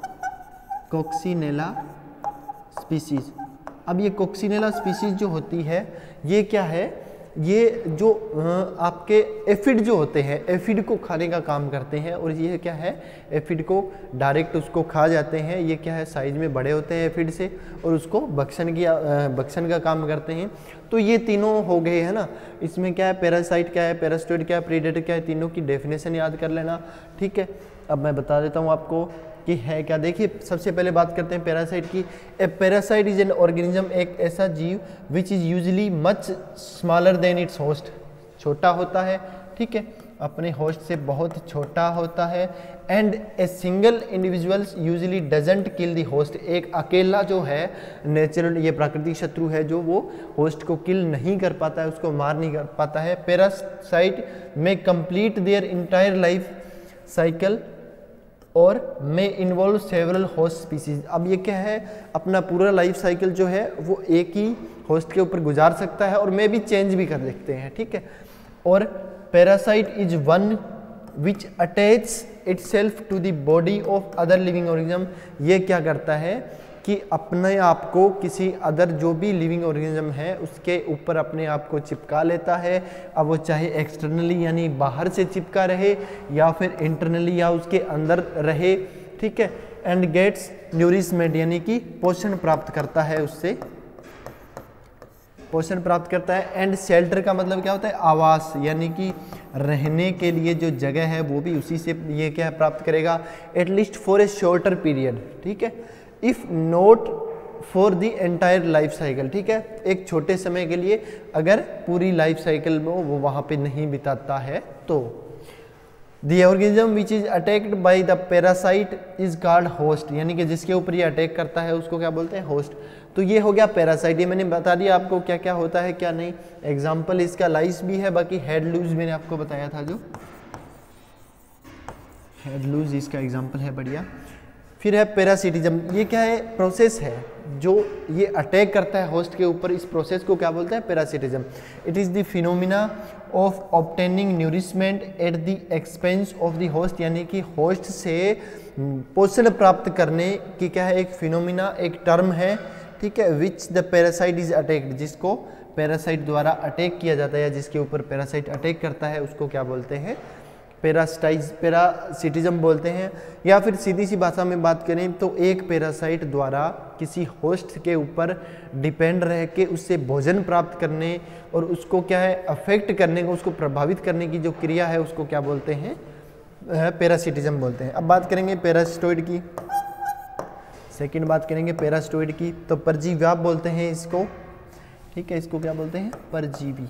कोक्सीनेला स्पीसीज। अब ये कोक्सीनेला स्पीसीज जो होती है, ये क्या है, ये जो आपके एफिड जो होते हैं, एफिड को खाने का काम करते हैं। और ये क्या है, एफिड को डायरेक्ट उसको खा जाते हैं। ये क्या है, साइज में बड़े होते हैं एफिड से, और उसको भक्षण का काम करते हैं। तो ये तीनों हो गए है ना। इसमें क्या है, पैरासाइट क्या है, पैरास्टोइड क्या है, प्रीडेटर क्या है, तीनों की डेफिनेशन याद कर लेना, ठीक है। अब मैं बता देता हूँ आपको कि है क्या। देखिए सबसे पहले बात करते हैं पैरासाइट की। A parasite is an organism, एक ऐसा जीव which is usually much smaller than its host, छोटा होता है, ठीक है, अपने होस्ट से बहुत छोटा होता है। And a single individuals usually doesn't kill the host, एक अकेला जो है नेचुरल, ये प्राकृतिक शत्रु है जो वो होस्ट को किल नहीं कर पाता है, उसको मार नहीं कर पाता है। पैरासाइट में complete their entire life cycle और may involve several host species. अब ये क्या है, अपना पूरा लाइफ साइकिल जो है वो एक ही होस्ट के ऊपर गुजार सकता है और मे भी चेंज भी कर सकते हैं, ठीक है। और parasite is one which attach itself to the body of other living organism. ये क्या करता है कि अपने आप को किसी अदर जो भी लिविंग ऑर्गेनिज्म है उसके ऊपर अपने आप को चिपका लेता है। अब वो चाहे एक्सटर्नली यानी बाहर से चिपका रहे या फिर इंटरनली या उसके अंदर रहे, ठीक है। एंड गेट्स न्यूरिशमेंट यानी कि पोषण प्राप्त करता है, उससे पोषण प्राप्त करता है। एंड शेल्टर का मतलब क्या होता है, आवास, यानी कि रहने के लिए जो जगह है वो भी उसी से ये क्या है प्राप्त करेगा, at least for a shorter period, ठीक है। If not for the entire life cycle, ठीक है, एक छोटे समय के लिए, अगर पूरी लाइफ साइकिल में वो वहाँ पे नहीं बिताता है तो। The organism which is attacked by the parasite is called host, यानी कि जिसके ऊपर ये अटैक करता है उसको क्या बोलते हैं, होस्ट। तो ये हो गया पैरासाइट। ये मैंने बता दिया आपको क्या क्या होता है क्या नहीं। एग्जाम्पल इसका लाइस भी है, बाकी हेड लूज मैंने आपको बताया था, जो हेड लूज इसका एग्जाम्पल है, बढ़िया। फिर है पैरासिटिज्म। ये क्या है, प्रोसेस है जो ये अटैक करता है होस्ट के ऊपर, इस प्रोसेस को क्या बोलते हैं, parasitism. It is the phenomena of obtaining nourishment at the expense of the host, यानी कि होस्ट से पोषण प्राप्त करने की क्या है, एक फिनोमिना, एक टर्म है, ठीक है। Which the parasite is attacked, जिसको पैरासाइट द्वारा अटैक किया जाता है या जिसके ऊपर पैरासाइट अटैक करता है उसको क्या बोलते हैं, पैरासिटिज्म बोलते हैं। या फिर सीधी सी भाषा में बात करें तो एक पैरासाइट द्वारा किसी होस्ट के ऊपर डिपेंड रह के उससे भोजन प्राप्त करने और उसको क्या है अफेक्ट करने को, उसको प्रभावित करने की जो क्रिया है उसको क्या बोलते हैं, पैरासिटिज्म बोलते हैं। अब बात करेंगे पैरासिटोइड की, सेकंड बात करेंगे पैरासिटोइड की। तो परजीव्याप बोलते हैं इसको, ठीक है, इसको क्या बोलते हैं, परजीवी,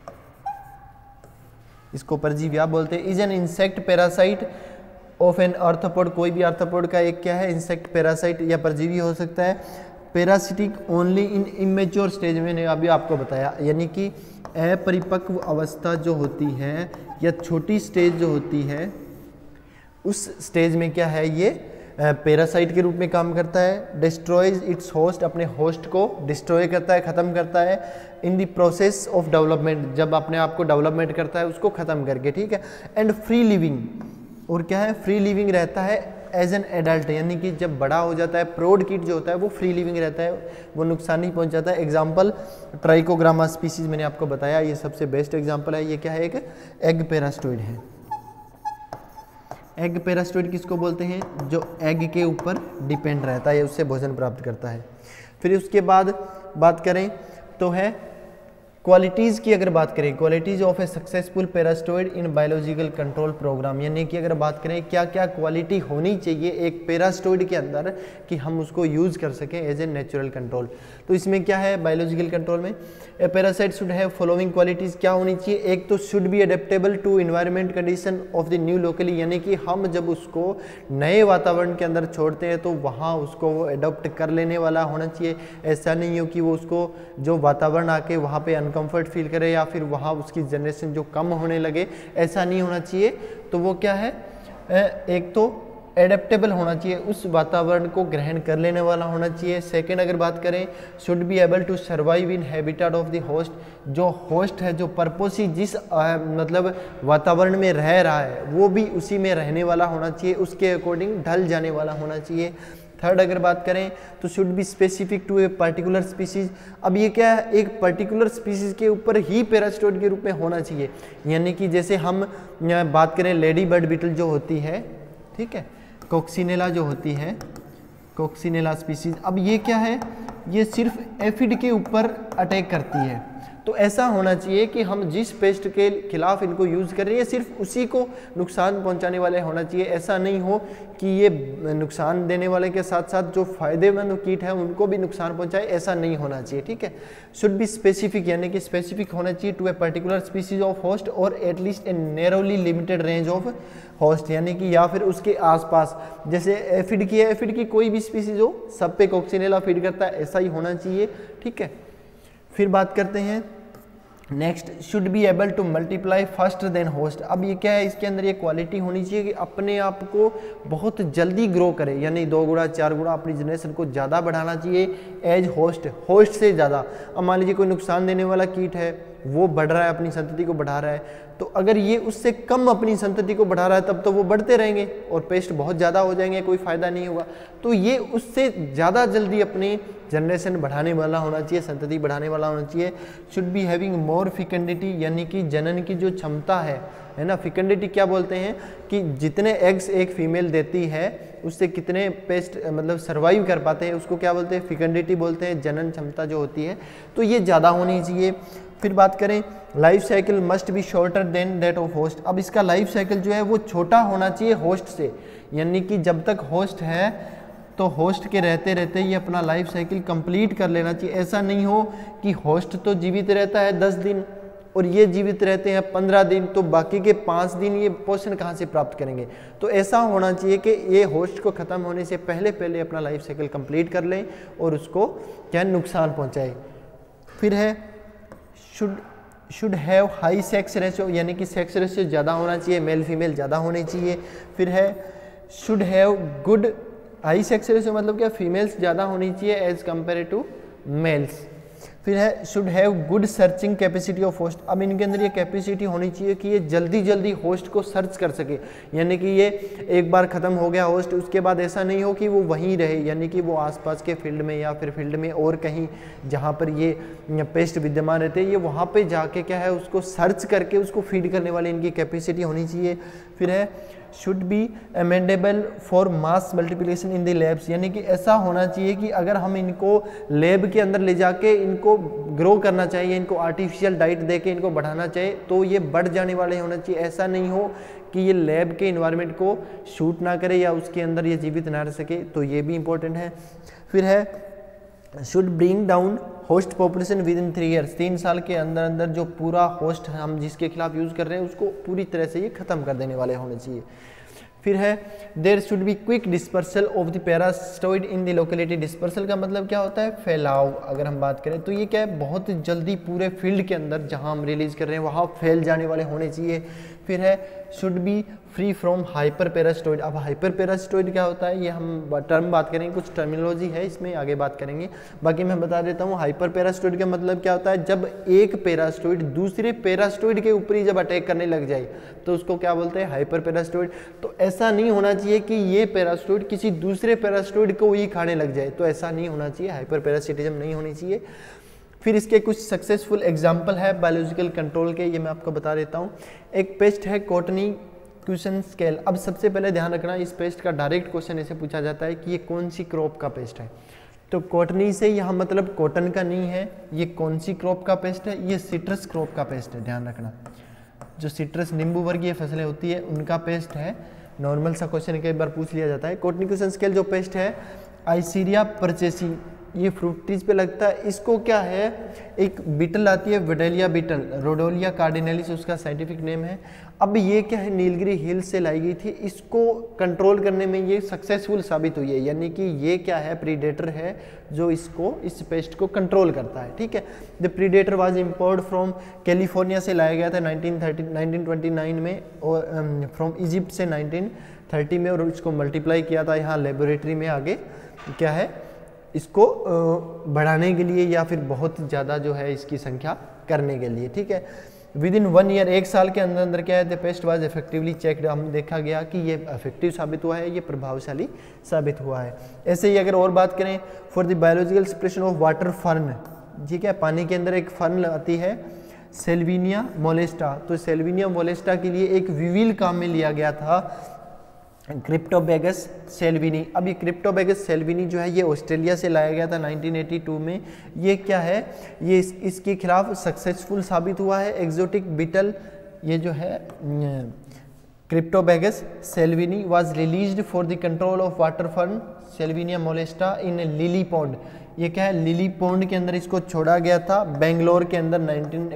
इसको परजीव्याप बोलते हैं। Is an insect parasite of an arthropod, कोई भी आर्थ्रोपोड का एक क्या है, इंसेक्ट पैरासाइट या परजीवी हो सकता है। Parasitic only in immature stage, मैंने अभी आपको बताया, यानी कि अपरिपक्व अवस्था जो होती है या छोटी स्टेज जो होती है उस स्टेज में क्या है ये पैरासाइट के रूप में काम करता है। डिस्ट्रॉयज इट्स होस्ट, अपने होस्ट को डिस्ट्रॉय करता है, ख़त्म करता है। In the process of development, जब अपने आप को डेवलपमेंट करता है उसको ख़त्म करके, ठीक है। एंड फ्री लिविंग, और क्या है, फ्री लिविंग रहता है एज एन एडल्ट, यानी कि जब बड़ा हो जाता है, प्रोड किड जो होता है वो फ्री लिविंग रहता है, वो नुकसान नहीं पहुंचाता है। एग्जाम्पल ट्राइकोग्रामा स्पीसीज मैंने आपको बताया, ये सबसे बेस्ट एग्जाम्पल है। ये क्या है, एक एग पैरासिटोइड है। एग पैरासिटोइड किसको बोलते हैं, जो एग के ऊपर डिपेंड रहता है, उससे भोजन प्राप्त करता है। फिर उसके बाद बात करें तो है क्वालिटीज़ की। अगर बात करें qualities of a successful parasitoid in biological control programme, यानी कि अगर बात करें क्या क्या क्वालिटी होनी चाहिए एक पैरासिटोइड के अंदर कि हम उसको यूज़ कर सकें एज ए नेचुरल कंट्रोल। तो इसमें क्या है, बायोलॉजिकल कंट्रोल में a parasite should have following qualities, क्या होनी चाहिए। एक तो should be adaptable to environment condition of the new locally, यानी कि हम जब उसको नए वातावरण के अंदर छोड़ते हैं तो वहाँ उसको वो अडोप्ट कर लेने वाला होना चाहिए। ऐसा नहीं हो कि वो उसको जो वातावरण आके वहाँ पे अनकम्फर्ट फील करे या फिर वहाँ उसकी जनरेशन जो कम होने लगे, ऐसा नहीं होना चाहिए। तो वो क्या है, एक तो एडेप्टेबल होना चाहिए, उस वातावरण को ग्रहण कर लेने वाला होना चाहिए। सेकंड अगर बात करें, should be able to survive in habitat of the host, जो होस्ट है, जो पर्पसी जिस मतलब वातावरण में रह रहा है वो भी उसी में रहने वाला होना चाहिए, उसके अकॉर्डिंग ढल जाने वाला होना चाहिए। थर्ड अगर बात करें तो should be specific to a particular species. अब ये क्या है, एक पर्टिकुलर स्पीसीज के ऊपर ही पैरासिटोइड के रूप में होना चाहिए, यानी कि जैसे हम बात करें लेडी बर्ड बीटल जो होती है, ठीक है, कॉक्सिनेला जो होती है, कॉक्सिनेला स्पीसीज। अब ये क्या है, ये सिर्फ एफिड के ऊपर अटैक करती है। तो ऐसा होना चाहिए कि हम जिस पेस्ट के खिलाफ इनको यूज़ कर रहे हैं सिर्फ उसी को नुकसान पहुंचाने वाले होना चाहिए। ऐसा नहीं हो कि ये नुकसान देने वाले के साथ साथ जो फायदेमंद कीट है उनको भी नुकसान पहुंचाए, ऐसा नहीं होना चाहिए, ठीक है। शुड बी स्पेसिफिक, यानी कि स्पेसिफिक होना चाहिए to a particular species of host और at least a narrowly limited range of host, यानी कि या फिर उसके आसपास, जैसे एफिड की है, एफिड की कोई भी स्पीसीज हो सब पे कॉक्सिनेला फीड करता है, ऐसा ही होना चाहिए, ठीक है। फिर बात करते हैं next, should be able to multiply faster than host. अब ये क्या है, इसके अंदर ये क्वालिटी होनी चाहिए कि अपने आप को बहुत जल्दी ग्रो करे, यानी 2 गुना 4 गुना अपनी जनरेशन को ज़्यादा बढ़ाना चाहिए एज होस्ट से ज़्यादा। अब मान लीजिए कोई नुकसान देने वाला कीट है, वो बढ़ रहा है, अपनी संतति को बढ़ा रहा है, तो अगर ये उससे कम अपनी संतति को बढ़ा रहा है तब तो वो बढ़ते रहेंगे और पेस्ट बहुत ज़्यादा हो जाएंगे, कोई फ़ायदा नहीं होगा। तो ये उससे ज़्यादा जल्दी अपनी जनरेशन बढ़ाने वाला होना चाहिए, संतति बढ़ाने वाला होना चाहिए। Should be having more fecundity, यानी कि जनन की जो क्षमता है ना। फिकेंडिटी क्या बोलते हैं कि जितने एग्स एक फीमेल देती है उससे कितने पेस्ट मतलब सर्वाइव कर पाते हैं, उसको क्या बोलते हैं, फिकेंडिटी बोलते हैं, जनन क्षमता जो होती है, तो ये ज़्यादा होनी चाहिए। फिर बात करें, life cycle must be shorter than that of host. अब इसका लाइफ साइकिल जो है वो छोटा होना चाहिए होस्ट से, यानी कि जब तक होस्ट है तो होस्ट के रहते रहते ये अपना लाइफ साइकिल कंप्लीट कर लेना चाहिए। ऐसा नहीं हो कि होस्ट तो जीवित रहता है 10 दिन और ये जीवित रहते हैं 15 दिन, तो बाकी के 5 दिन ये पोषण कहाँ से प्राप्त करेंगे। तो ऐसा होना चाहिए कि ये होस्ट को ख़त्म होने से पहले अपना लाइफ साइकिल कंप्लीट कर लें और उसको क्या नुकसान पहुँचाए। फिर है should have high sex ratio, यानी कि सेक्स रेशियो ज़्यादा होना चाहिए, मेल फीमेल ज़्यादा होने चाहिए। फिर है should have good, high sex ratio मतलब क्या, फीमेल्स ज़्यादा होनी चाहिए एज कम्पेयर टू मेल्स। फिर है should have good searching capacity of host. अब इनके अंदर ये कैपेसिटी होनी चाहिए कि ये जल्दी जल्दी होस्ट को सर्च कर सके, यानी कि ये एक बार ख़त्म हो गया होस्ट, उसके बाद ऐसा नहीं हो कि वो वहीं रहे, यानी कि वो आसपास के फील्ड में या फिर फील्ड में और कहीं जहाँ पर ये पेस्ट विद्यमान रहते हैं, ये वहाँ पे जाके क्या है उसको सर्च करके उसको फीड करने वाली इनकी कैपेसिटी होनी चाहिए। फिर है should be amenable for mass multiplication in the labs, यानी कि ऐसा होना चाहिए कि अगर हम इनको लैब के अंदर ले जाके इनको ग्रो करना चाहिए, इनको आर्टिफिशियल डाइट दे के इनको बढ़ाना चाहिए, तो ये बढ़ जाने वाले होना चाहिए। ऐसा नहीं हो कि ये लैब के इन्वायरमेंट को शूट ना करे या उसके अंदर ये जीवित ना रह सके, तो ये भी इंपॉर्टेंट है। फिर है should bring down host population within 3 years, 3 साल के अंदर अंदर जो पूरा होस्ट हम जिसके खिलाफ यूज़ कर रहे हैं उसको पूरी तरह से ये ख़त्म कर देने वाले होने चाहिए। फिर है there should be quick dispersal of the parasitoid in the locality. Dispersal का मतलब क्या होता है, फैलाव। अगर हम बात करें तो ये क्या है, बहुत जल्दी पूरे फील्ड के अंदर जहां हम रिलीज कर रहे हैं वहां फैल जाने वाले होने चाहिए। फिर है should be free from hyper parasitoid. अब हाइपर पैरास्टोइड क्या होता है, ये हम टर्म बात करेंगे, कुछ टर्मिनोलॉजी है इसमें आगे बात करेंगे, बाकी मैं बता देता हूँ। हाइपर पैरास्टोइड का मतलब क्या होता है, जब एक पैरास्टोइड दूसरे पैरास्टोइड के ऊपर ही जब अटैक करने लग जाए तो उसको क्या बोलते हैं, हाइपर पैरास्टोइड। तो ऐसा नहीं होना चाहिए कि ये पैरास्टोइड किसी दूसरे पैरास्टोइड को ही खाने लग जाए, तो ऐसा नहीं होना चाहिए, हाइपर पैरासिटिज्म नहीं होनी चाहिए। फिर इसके कुछ सक्सेसफुल एग्जाम्पल है बायोलॉजिकल कंट्रोल के, ये मैं आपको बता देता हूँ। एक पेस्ट है कॉटनी क्यूसन स्केल। अब सबसे पहले ध्यान रखना, इस पेस्ट का डायरेक्ट क्वेश्चन ऐसे पूछा जाता है कि ये कौन सी क्रॉप का पेस्ट है, तो कॉटनी से यहाँ मतलब कॉटन का नहीं है, ये कौन सी क्रॉप का पेस्ट है, ये सिट्रस क्रॉप का पेस्ट है। ध्यान रखना, जो सिट्रस नींबू वर्गीय फसलें होती है उनका पेस्ट है। नॉर्मल सा क्वेश्चन कई बार पूछ लिया जाता है। कॉटनी क्यूसन स्केल जो पेस्ट है आइसीरिया परचेसी, ये फ्रूट ट्रीज पे लगता है। इसको क्या है, एक बीटल आती है विडेलिया बीटल, रोडोलिया कार्डिनेलिस उसका साइंटिफिक नेम है। अब ये क्या है, नीलगिरी हिल्स से लाई गई थी, इसको कंट्रोल करने में ये सक्सेसफुल साबित हुई है, यानी कि ये क्या है, प्रीडेटर है जो इसको इस पेस्ट को कंट्रोल करता है। ठीक है, the predator was import from California से लाया गया था 1929 में और फ्रॉम इजिप्ट से 1930 में, और इसको मल्टीप्लाई किया था यहाँ लेबोरेटरी में आगे क्या है इसको बढ़ाने के लिए या फिर बहुत ज़्यादा जो है इसकी संख्या करने के लिए। ठीक है, विद इन 1 ईयर, 1 साल के अंदर अंदर क्या है, the pest was effectively checked, हम देखा गया कि ये इफेक्टिव साबित हुआ है, ये प्रभावशाली साबित हुआ है। ऐसे ही अगर और बात करें, for the biological suppression of water fern, ठीक है, पानी के अंदर एक फर्न आती है सेल्विनिया मोलेस्टा, तो सेल्विनिया मोलेस्टा के लिए एक विविल काम में लिया गया था क्रिप्टोबैगस सेल्विनी। अब ये क्रिप्टोबैगस सेल्विनी जो है ये ऑस्ट्रेलिया से लाया गया था 1982 में। ये क्या है, ये इसके खिलाफ सक्सेसफुल साबित हुआ है। एक्जोटिक बीटल ये जो है Cyrtobagous salviniae was released for the control of water fern Salvinia molesta in lily pond. ये क्या है, लिली पॉन्ड के अंदर इसको छोड़ा गया था बेंगलोर के अंदर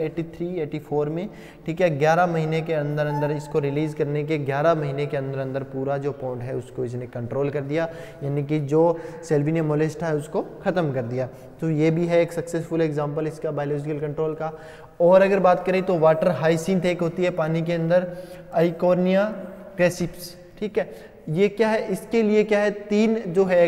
1983-84 में, ठीक है। 11 महीने के अंदर अंदर इसको रिलीज़ करने के 11 महीने के अंदर अंदर पूरा जो पॉन्ड है उसको इसने कंट्रोल कर दिया, यानी कि जो सेल्विनिया मोलेस्टा है उसको ख़त्म कर दिया। तो ये भी है एक सक्सेसफुल एग्जाम्पल इसका बायोलॉजिकल कंट्रोल का। और अगर बात करें तो वाटर हाइसिंथ एक होती है पानी के अंदर, आइकोर्निया क्रेसिप्स, ठीक है। ये क्या है, इसके लिए क्या है, 3 जो है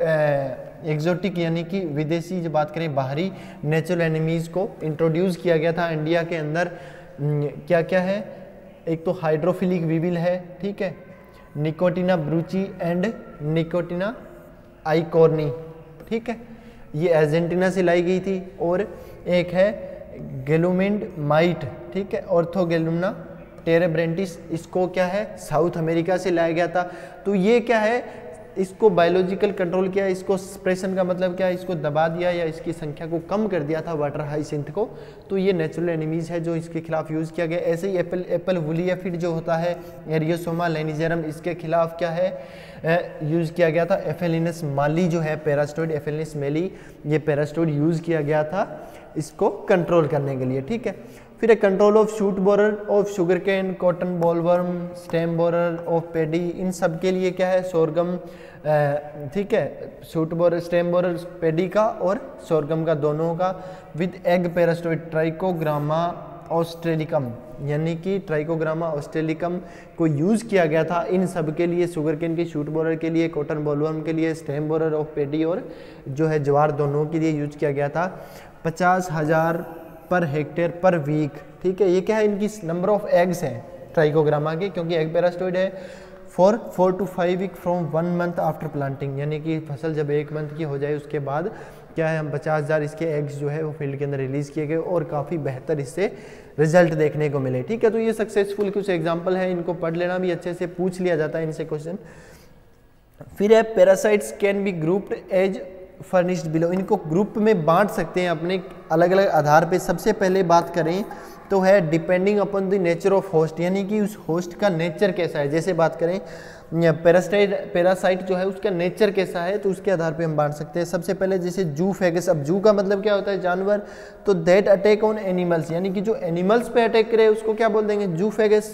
एक्जोटिक यानी कि विदेशी, जो बात करें बाहरी नेचुरल एनिमीज़ को इंट्रोड्यूस किया गया था इंडिया के अंदर। क्या क्या है, एक तो हाइड्रोफिलिक वीविल है, ठीक है, निकोटिना ब्रूची एंड निकोटिना आइकोर्नी, ठीक है, ये अर्जेंटीना से लाई गई थी। और एक है गेलुमिंड माइट, ठीक है, ऑर्थोगेलुमना टेरेब्रेंटिस, इसको क्या है साउथ अमेरिका से लाया गया था। तो ये क्या है, इसको बायोलॉजिकल कंट्रोल किया, इसको सप्रेशन का मतलब क्या है, इसको दबा दिया या इसकी संख्या को कम कर दिया था वाटर हाइसिंथ को। तो ये नेचुरल एनिमीज है जो इसके खिलाफ यूज़ किया गया। ऐसे ही एप्पल वुलियाफिड जो होता है, एरियोसोमा लेनिजेरम, इसके खिलाफ क्या है यूज़ किया गया था। एफेलिनस माली जो है पैरास्टोइड, एफेलिनस मेली, ये पैरास्टोइड यूज़ किया गया था इसको कंट्रोल करने के लिए, ठीक है। फिर control of shoot borer of sugar cane, cotton bollworm, stem borer of paddy, इन सब के लिए क्या है सोरगम, ठीक है, shoot borer, stem borer paddy का और सोरगम का दोनों का, with egg parasitoid Trichogramma australicum, यानी कि ट्राइकोग्रामा ऑस्ट्रेलिकम को यूज़ किया गया था इन सब के लिए, शुगर केन के शूट बोरर के लिए, कॉटन बॉलवर्म के लिए, स्टेम बोरर ऑफ पेडी और जो है ज्वार, दोनों के लिए यूज किया गया था। 50,000 पर हेक्टेयर पर वीक, ठीक है। ये क्या है, इनकी नंबर ऑफ एग्स हैं ट्राइकोग्रामा के, क्योंकि एग पैरास्टोइड है। 4 to 5 week from 1 month after planting, यानी कि फसल जब 1 मंथ की हो जाए उसके बाद क्या है, हम 50,000 इसके एग्स जो है वो फील्ड के अंदर रिलीज़ किए गए और काफ़ी बेहतर इससे रिजल्ट देखने को मिले, ठीक है। तो ये सक्सेसफुल कुछ एग्जाम्पल है, इनको पढ़ लेना भी अच्छे से, पूछ लिया जाता है इनसे क्वेश्चन। फिर है parasites can be grouped as furnished below, इनको ग्रुप में बांट सकते हैं अपने अलग अलग आधार पे। सबसे पहले बात करें तो है depending upon the nature of host, यानी कि उस होस्ट का नेचर कैसा है। जैसे बात करें पैरासाइट जो है उसका नेचर कैसा है, तो उसके आधार पे हम बांट सकते हैं। सबसे पहले जैसे जू फेगस, अब जू का मतलब क्या होता है, जानवर, तो दैट अटैक ऑन एनिमल्स, यानी कि जो एनिमल्स पे अटैक करे उसको क्या बोल देंगे, जू फेगस।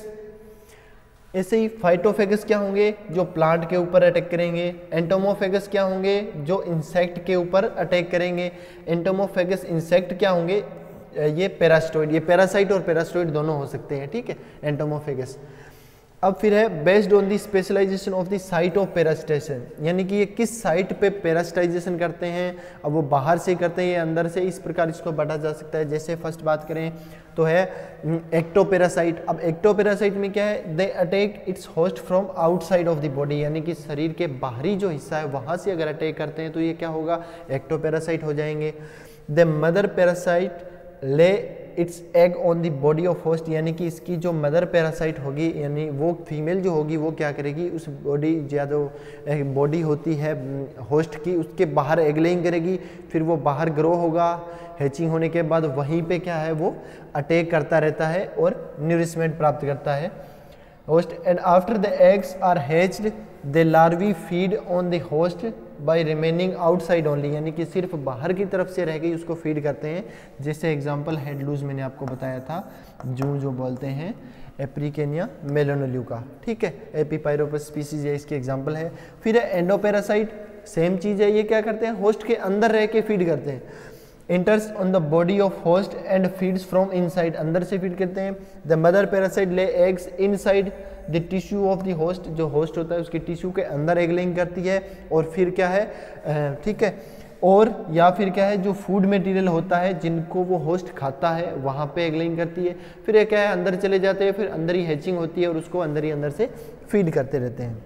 ऐसे ही फाइटोफेगस क्या होंगे, जो प्लांट के ऊपर अटैक करेंगे। एंटोमोफेगस क्या होंगे, जो इंसेक्ट के ऊपर अटैक करेंगे। एंटोमोफेगस इंसेक्ट क्या होंगे, ये पैरास्टोइड, ये पैरासाइट और पैरास्टोइड दोनों हो सकते हैं, ठीक है, एंटोमोफेगस। अब फिर है based on the specialization of the site of parasitization, यानी कि ये किस साइट पे पैरास्टाइजेशन करते हैं, अब वो बाहर से करते हैं या अंदर से, इस प्रकार इसको बांटा जा सकता है। जैसे फर्स्ट बात करें तो है एक्टोपैरासाइट। अब एक्टोपैरासाइट में क्या है, they attack its host from outside of the body, यानी कि शरीर के बाहरी जो हिस्सा है वहाँ से अगर अटैक करते हैं तो ये क्या होगा, एक्टोपैरासाइट हो जाएंगे। The mother parasite lay its egg on the body of host, यानी कि इसकी जो मदर पैरासाइट होगी, यानी वो फीमेल जो होगी वो क्या करेगी, उस बॉडी या जो बॉडी होती है होस्ट की उसके बाहर एग लेइंग करेगी, फिर वो बाहर ग्रो होगा, हैचिंग होने के बाद वहीं पे क्या है वो अटैक करता रहता है और न्यूरिशमेंट प्राप्त करता है host. And after the eggs are hatched the larvae feed on the host by remaining outside only, यानी कि सिर्फ बाहर की तरफ से रह गई उसको फीड करते हैं। जैसे एग्जांपल हेड लूज मैंने आपको बताया था, जो बोलते हैं एप्रिकेनिया मेलोनोल्यू का, ठीक है, एपीपायरोपस स्पीसीज है इसके एग्जांपल है। फिर है एंडोपैरासाइट, सेम चीज़ है, ये क्या करते हैं, होस्ट के अंदर रह के फीड करते हैं। Enters on the body of host and feeds from inside, अंदर से फीड करते हैं। The mother parasite lay eggs inside the tissue of the host, जो होस्ट होता है उसके टिश्यू के अंदर एग लेइंग करती है। और फिर क्या है, ठीक है, और या फिर क्या है, जो फूड मटेरियल होता है जिनको वो होस्ट खाता है वहाँ पे एग लेइंग करती है। फिर ये क्या है, अंदर चले जाते हैं, फिर अंदर ही हैचिंग होती है और उसको अंदर ही अंदर से फीड करते रहते हैं।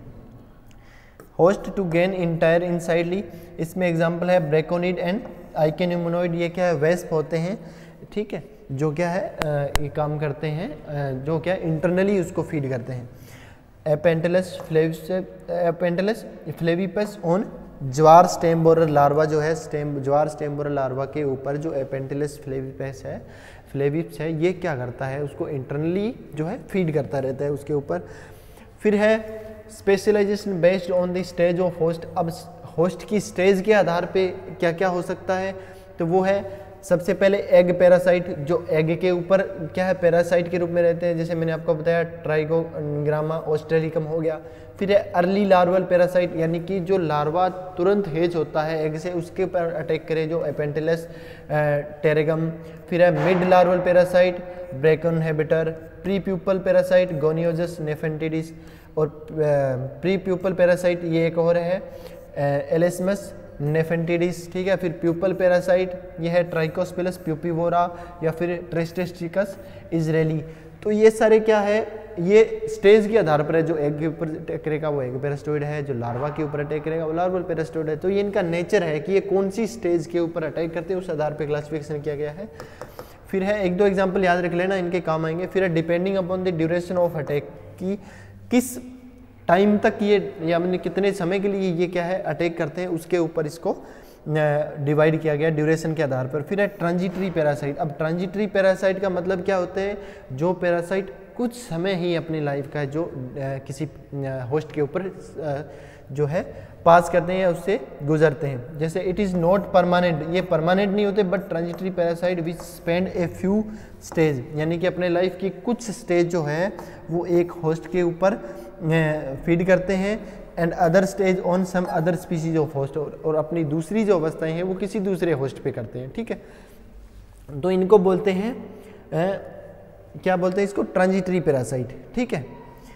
Host to gain entire insidely, इसमें एग्जाम्पल है ब्रेकोनिड एंड आइकेन्यूमोनोइड, ये क्या है, वेस्प होते हैं, ठीक है, जो क्या है ये काम करते हैं, जो क्या इंटरनली उसको फीड करते हैं। Apanteles flavipes on jowar stem borer larva, जो है ज्वार स्टेम बोरर लार्वा के ऊपर जो एपेंटेलस फ्लेविपस है ये क्या करता है, उसको इंटरनली जो है फीड करता रहता है उसके ऊपर। फिर है specialization based on the stage of host, अब होस्ट की स्टेज के आधार पे क्या क्या हो सकता है, तो वो है सबसे पहले एग पैरासाइट, जो एग के ऊपर क्या है पैरासाइट के रूप में रहते हैं, जैसे मैंने आपको बताया ट्राइकोग्रामा ऑस्ट्रेलिकम हो गया। फिर है अर्ली लार्वल पैरासाइट, यानी कि जो लार्वा तुरंत हेज होता है एग से, उसके ऊपर अटैक करे, जो एपेंटिलस टेरेगम। फिर है mid larval parasite Bracon. Pre pupal parasite Goniozus nephantidis. और प्री प्यूपल पैरासाइट ये एक और है एलिस्मस नेफेंटिडिस, ठीक है। फिर प्यूपल पैरासाइट ये है ट्राइकोस्पिलस प्यूपिवोरा या फिर ट्रिस्टेस्टिकस इजराइली। तो ये सारे क्या है, ये स्टेज के आधार पर है, जो एग के ऊपर अटैक करेगा वो एग पेरास्टोइड है, जो लार्वा के ऊपर अटैक करेगा वो लार्वल पेरास्टोइड है। तो ये इनका नेचर है कि ये कौन सी स्टेज के ऊपर अटैक करते हैं, उस आधार पर क्लासिफिकेशन किया गया है। फिर है एक दो एग्जाम्पल याद रख लेना, इनके काम आएंगे। फिर है depending upon the duration of attack, की किस टाइम तक ये या मैंने कितने समय के लिए ये क्या है अटैक करते हैं, उसके ऊपर इसको डिवाइड किया गया ड्यूरेशन के आधार पर। फिर है ट्रांजिटरी पैरासाइट। अब ट्रांजिटरी पैरासाइट का मतलब क्या होते हैं, जो पैरासाइट कुछ समय ही अपनी लाइफ का है, जो किसी होस्ट के ऊपर जो है पास करते हैं या उससे गुजरते हैं। जैसे इट इज़ नॉट परमानेंट, ये परमानेंट नहीं होते, but transitory parasite which spend a few stage, यानी कि अपने लाइफ की कुछ स्टेज जो है वो एक होस्ट के ऊपर फीड करते हैं, and other stage on some other species of host, और अपनी दूसरी जो अवस्थाएं हैं वो किसी दूसरे होस्ट पे करते हैं, ठीक है। तो इनको बोलते हैं क्या बोलते हैं इसको, ट्रांजिटरी पैरासाइट, ठीक है।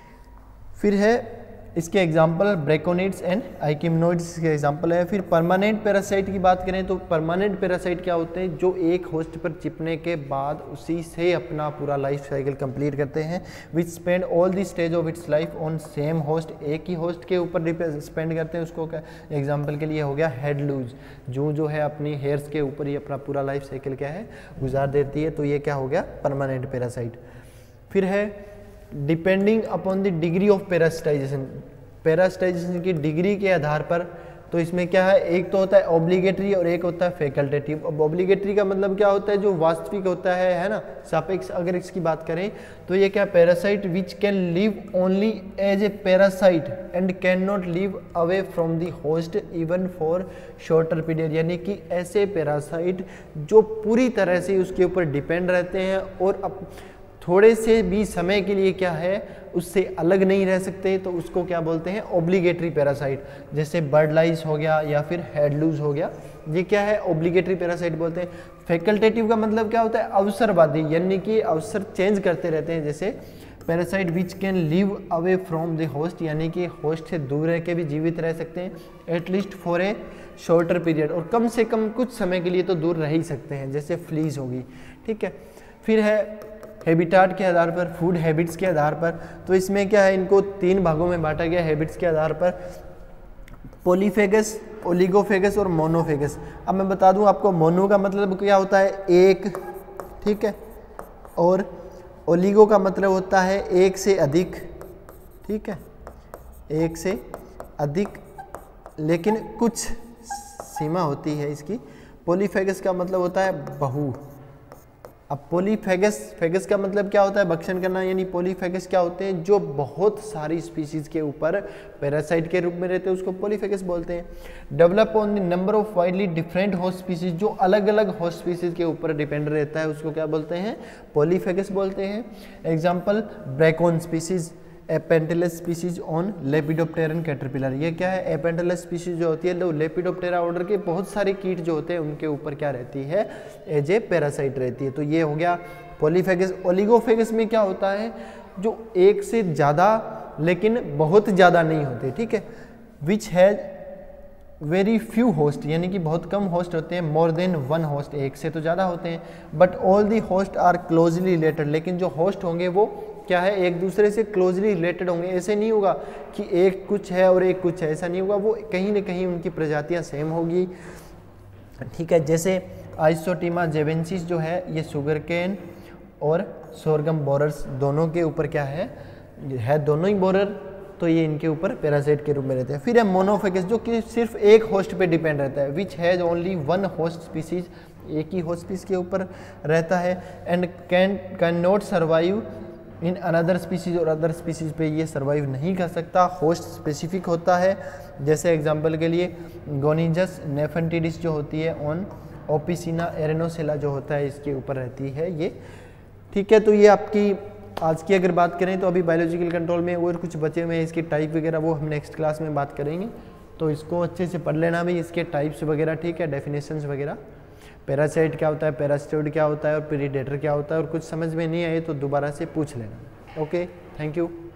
फिर है इसके एग्जाम्पल ब्रैकोनिड्स एंड आइकिमनोइड्स के एग्जाम्पल है। फिर परमानेंट पैरासाइट की बात करें तो परमानेंट पैरासाइट क्या होते हैं, जो एक होस्ट पर चिपने के बाद उसी से अपना पूरा लाइफ साइकिल कंप्लीट करते हैं, which spend all the stage of its life on same host, एक ही होस्ट के ऊपर स्पेंड करते हैं। उसको क्या एग्जाम्पल के लिए हो गया हेड लूज, जो है अपनी हेयर्स के ऊपर ही अपना पूरा लाइफ साइकिल क्या है गुजार देती है, तो ये क्या हो गया परमानेंट पैरासाइट। फिर है depending upon the degree of parasitization, parasitization की डिग्री के आधार पर, तो इसमें क्या है, एक तो होता है ऑब्लिगेटरी और एक होता है फैकल्टेटिव। अब ऑब्लिगेटरी का मतलब क्या होता है, जो वास्तविक होता है ना, सापेक्ष अगर इसकी बात करें तो ये क्या parasite which can live only as a parasite and can not live away from the host even for shorter period, यानी कि ऐसे पैरासाइट जो पूरी तरह से उसके ऊपर डिपेंड रहते हैं और अब थोड़े से भी समय के लिए क्या है उससे अलग नहीं रह सकते, तो उसको क्या बोलते हैं ऑब्लिगेटरी पैरासाइट। जैसे बर्ड लाइस हो गया या फिर हेड लूज हो गया, ये क्या है ऑब्लिगेटरी पैरासाइट बोलते हैं। फैकल्टेटिव का मतलब क्या होता है, अवसरवादी, यानी कि अवसर चेंज करते रहते हैं। जैसे parasite which can live away from the host, यानी कि होस्ट से दूर रह के भी जीवित रह सकते हैं, at least for a shorter period, और कम से कम कुछ समय के लिए तो दूर रह ही सकते हैं, जैसे फ्लीज होगी, ठीक है। फिर है हैबिटाट के आधार पर, फूड हैबिट्स के आधार पर, तो इसमें क्या है, इनको तीन भागों में बांटा गया हैबिट्स के आधार पर, पॉलीफेगस, ओलिगोफेगस और मोनोफेगस। अब मैं बता दूं आपको, मोनो का मतलब क्या होता है एक, ठीक है, और ओलिगो का मतलब होता है एक से अधिक, ठीक है, एक से अधिक, लेकिन कुछ सीमा होती है इसकी। पॉलीफेगस का मतलब होता है बहु। अब पॉलीफेगस का मतलब क्या होता है, भक्षण करना, यानी पॉलीफेगस क्या होते हैं, जो बहुत सारी स्पीसीज के ऊपर पैरासाइट के रूप में रहते हैं, उसको पॉलीफेगस बोलते हैं। Develop on the number of widely different host species, जो अलग अलग होस्ट स्पीसीज के ऊपर डिपेंड रहता है, उसको क्या बोलते हैं, पॉलीफेगस बोलते हैं। Example Bracon species, Apanteles species on lepidopteran caterpillar, ये क्या है, एपेंटिलस स्पीसीज जो होती है तो लेपिडोप्टेरा ऑर्डर के बहुत सारे कीट जो होते हैं उनके ऊपर क्या रहती है, एज ए पैरासाइट रहती है। तो ये हो गया पॉलीफेगस। ओलिगोफेगस में क्या होता है, जो एक से ज़्यादा लेकिन बहुत ज़्यादा नहीं होते, ठीक है, which has very few host, यानी कि बहुत कम होस्ट होते हैं, मोर देन वन होस्ट, एक से तो ज़्यादा होते हैं, but all the host are closely related, लेकिन जो होस्ट होंगे वो क्या है, एक दूसरे से क्लोजली रिलेटेड होंगे। ऐसे नहीं होगा कि एक कुछ है और एक कुछ है, ऐसा नहीं होगा, वो कहीं ना कहीं उनकी प्रजातियां सेम होगी, ठीक है। जैसे आइसोटीमा जेवेंसिस जो है, ये शुगर केन और सोरगम बोरर्स दोनों के ऊपर क्या है दोनों ही बोरर, तो ये इनके ऊपर पैरासाइट के रूप में रहते हैं। फिर है मोनोफेगस, जो कि सिर्फ एक होस्ट पे डिपेंड रहता है, which has only one host species, एक ही होस्ट स्पीसीज के ऊपर रहता है, and can not survive in another species और अदर स्पीसीज पे ये सर्वाइव नहीं कर सकता, होस्ट स्पेसिफिक होता है। जैसे एग्जांपल के लिए गोनिजस नेफेंटिडिस जो होती है ऑन ओपिसिना एरेनोसेला जो होता है इसके ऊपर रहती है ये। ठीक है, तो ये आपकी आज की अगर बात करें तो अभी बायोलॉजिकल कंट्रोल में और कुछ बचे हुए हैं इसके टाइप वगैरह, वो हम नेक्स्ट क्लास में बात करेंगे। तो इसको अच्छे से पढ़ लेना भी, इसके टाइप्स वगैरह, ठीक है, डेफिनेशंस वगैरह, पैरासाइट क्या होता है, पैरासिटोइड क्या होता है और प्रीडेटर क्या होता है, और कुछ समझ में नहीं आए तो दोबारा से पूछ लेना। Okay, thank you.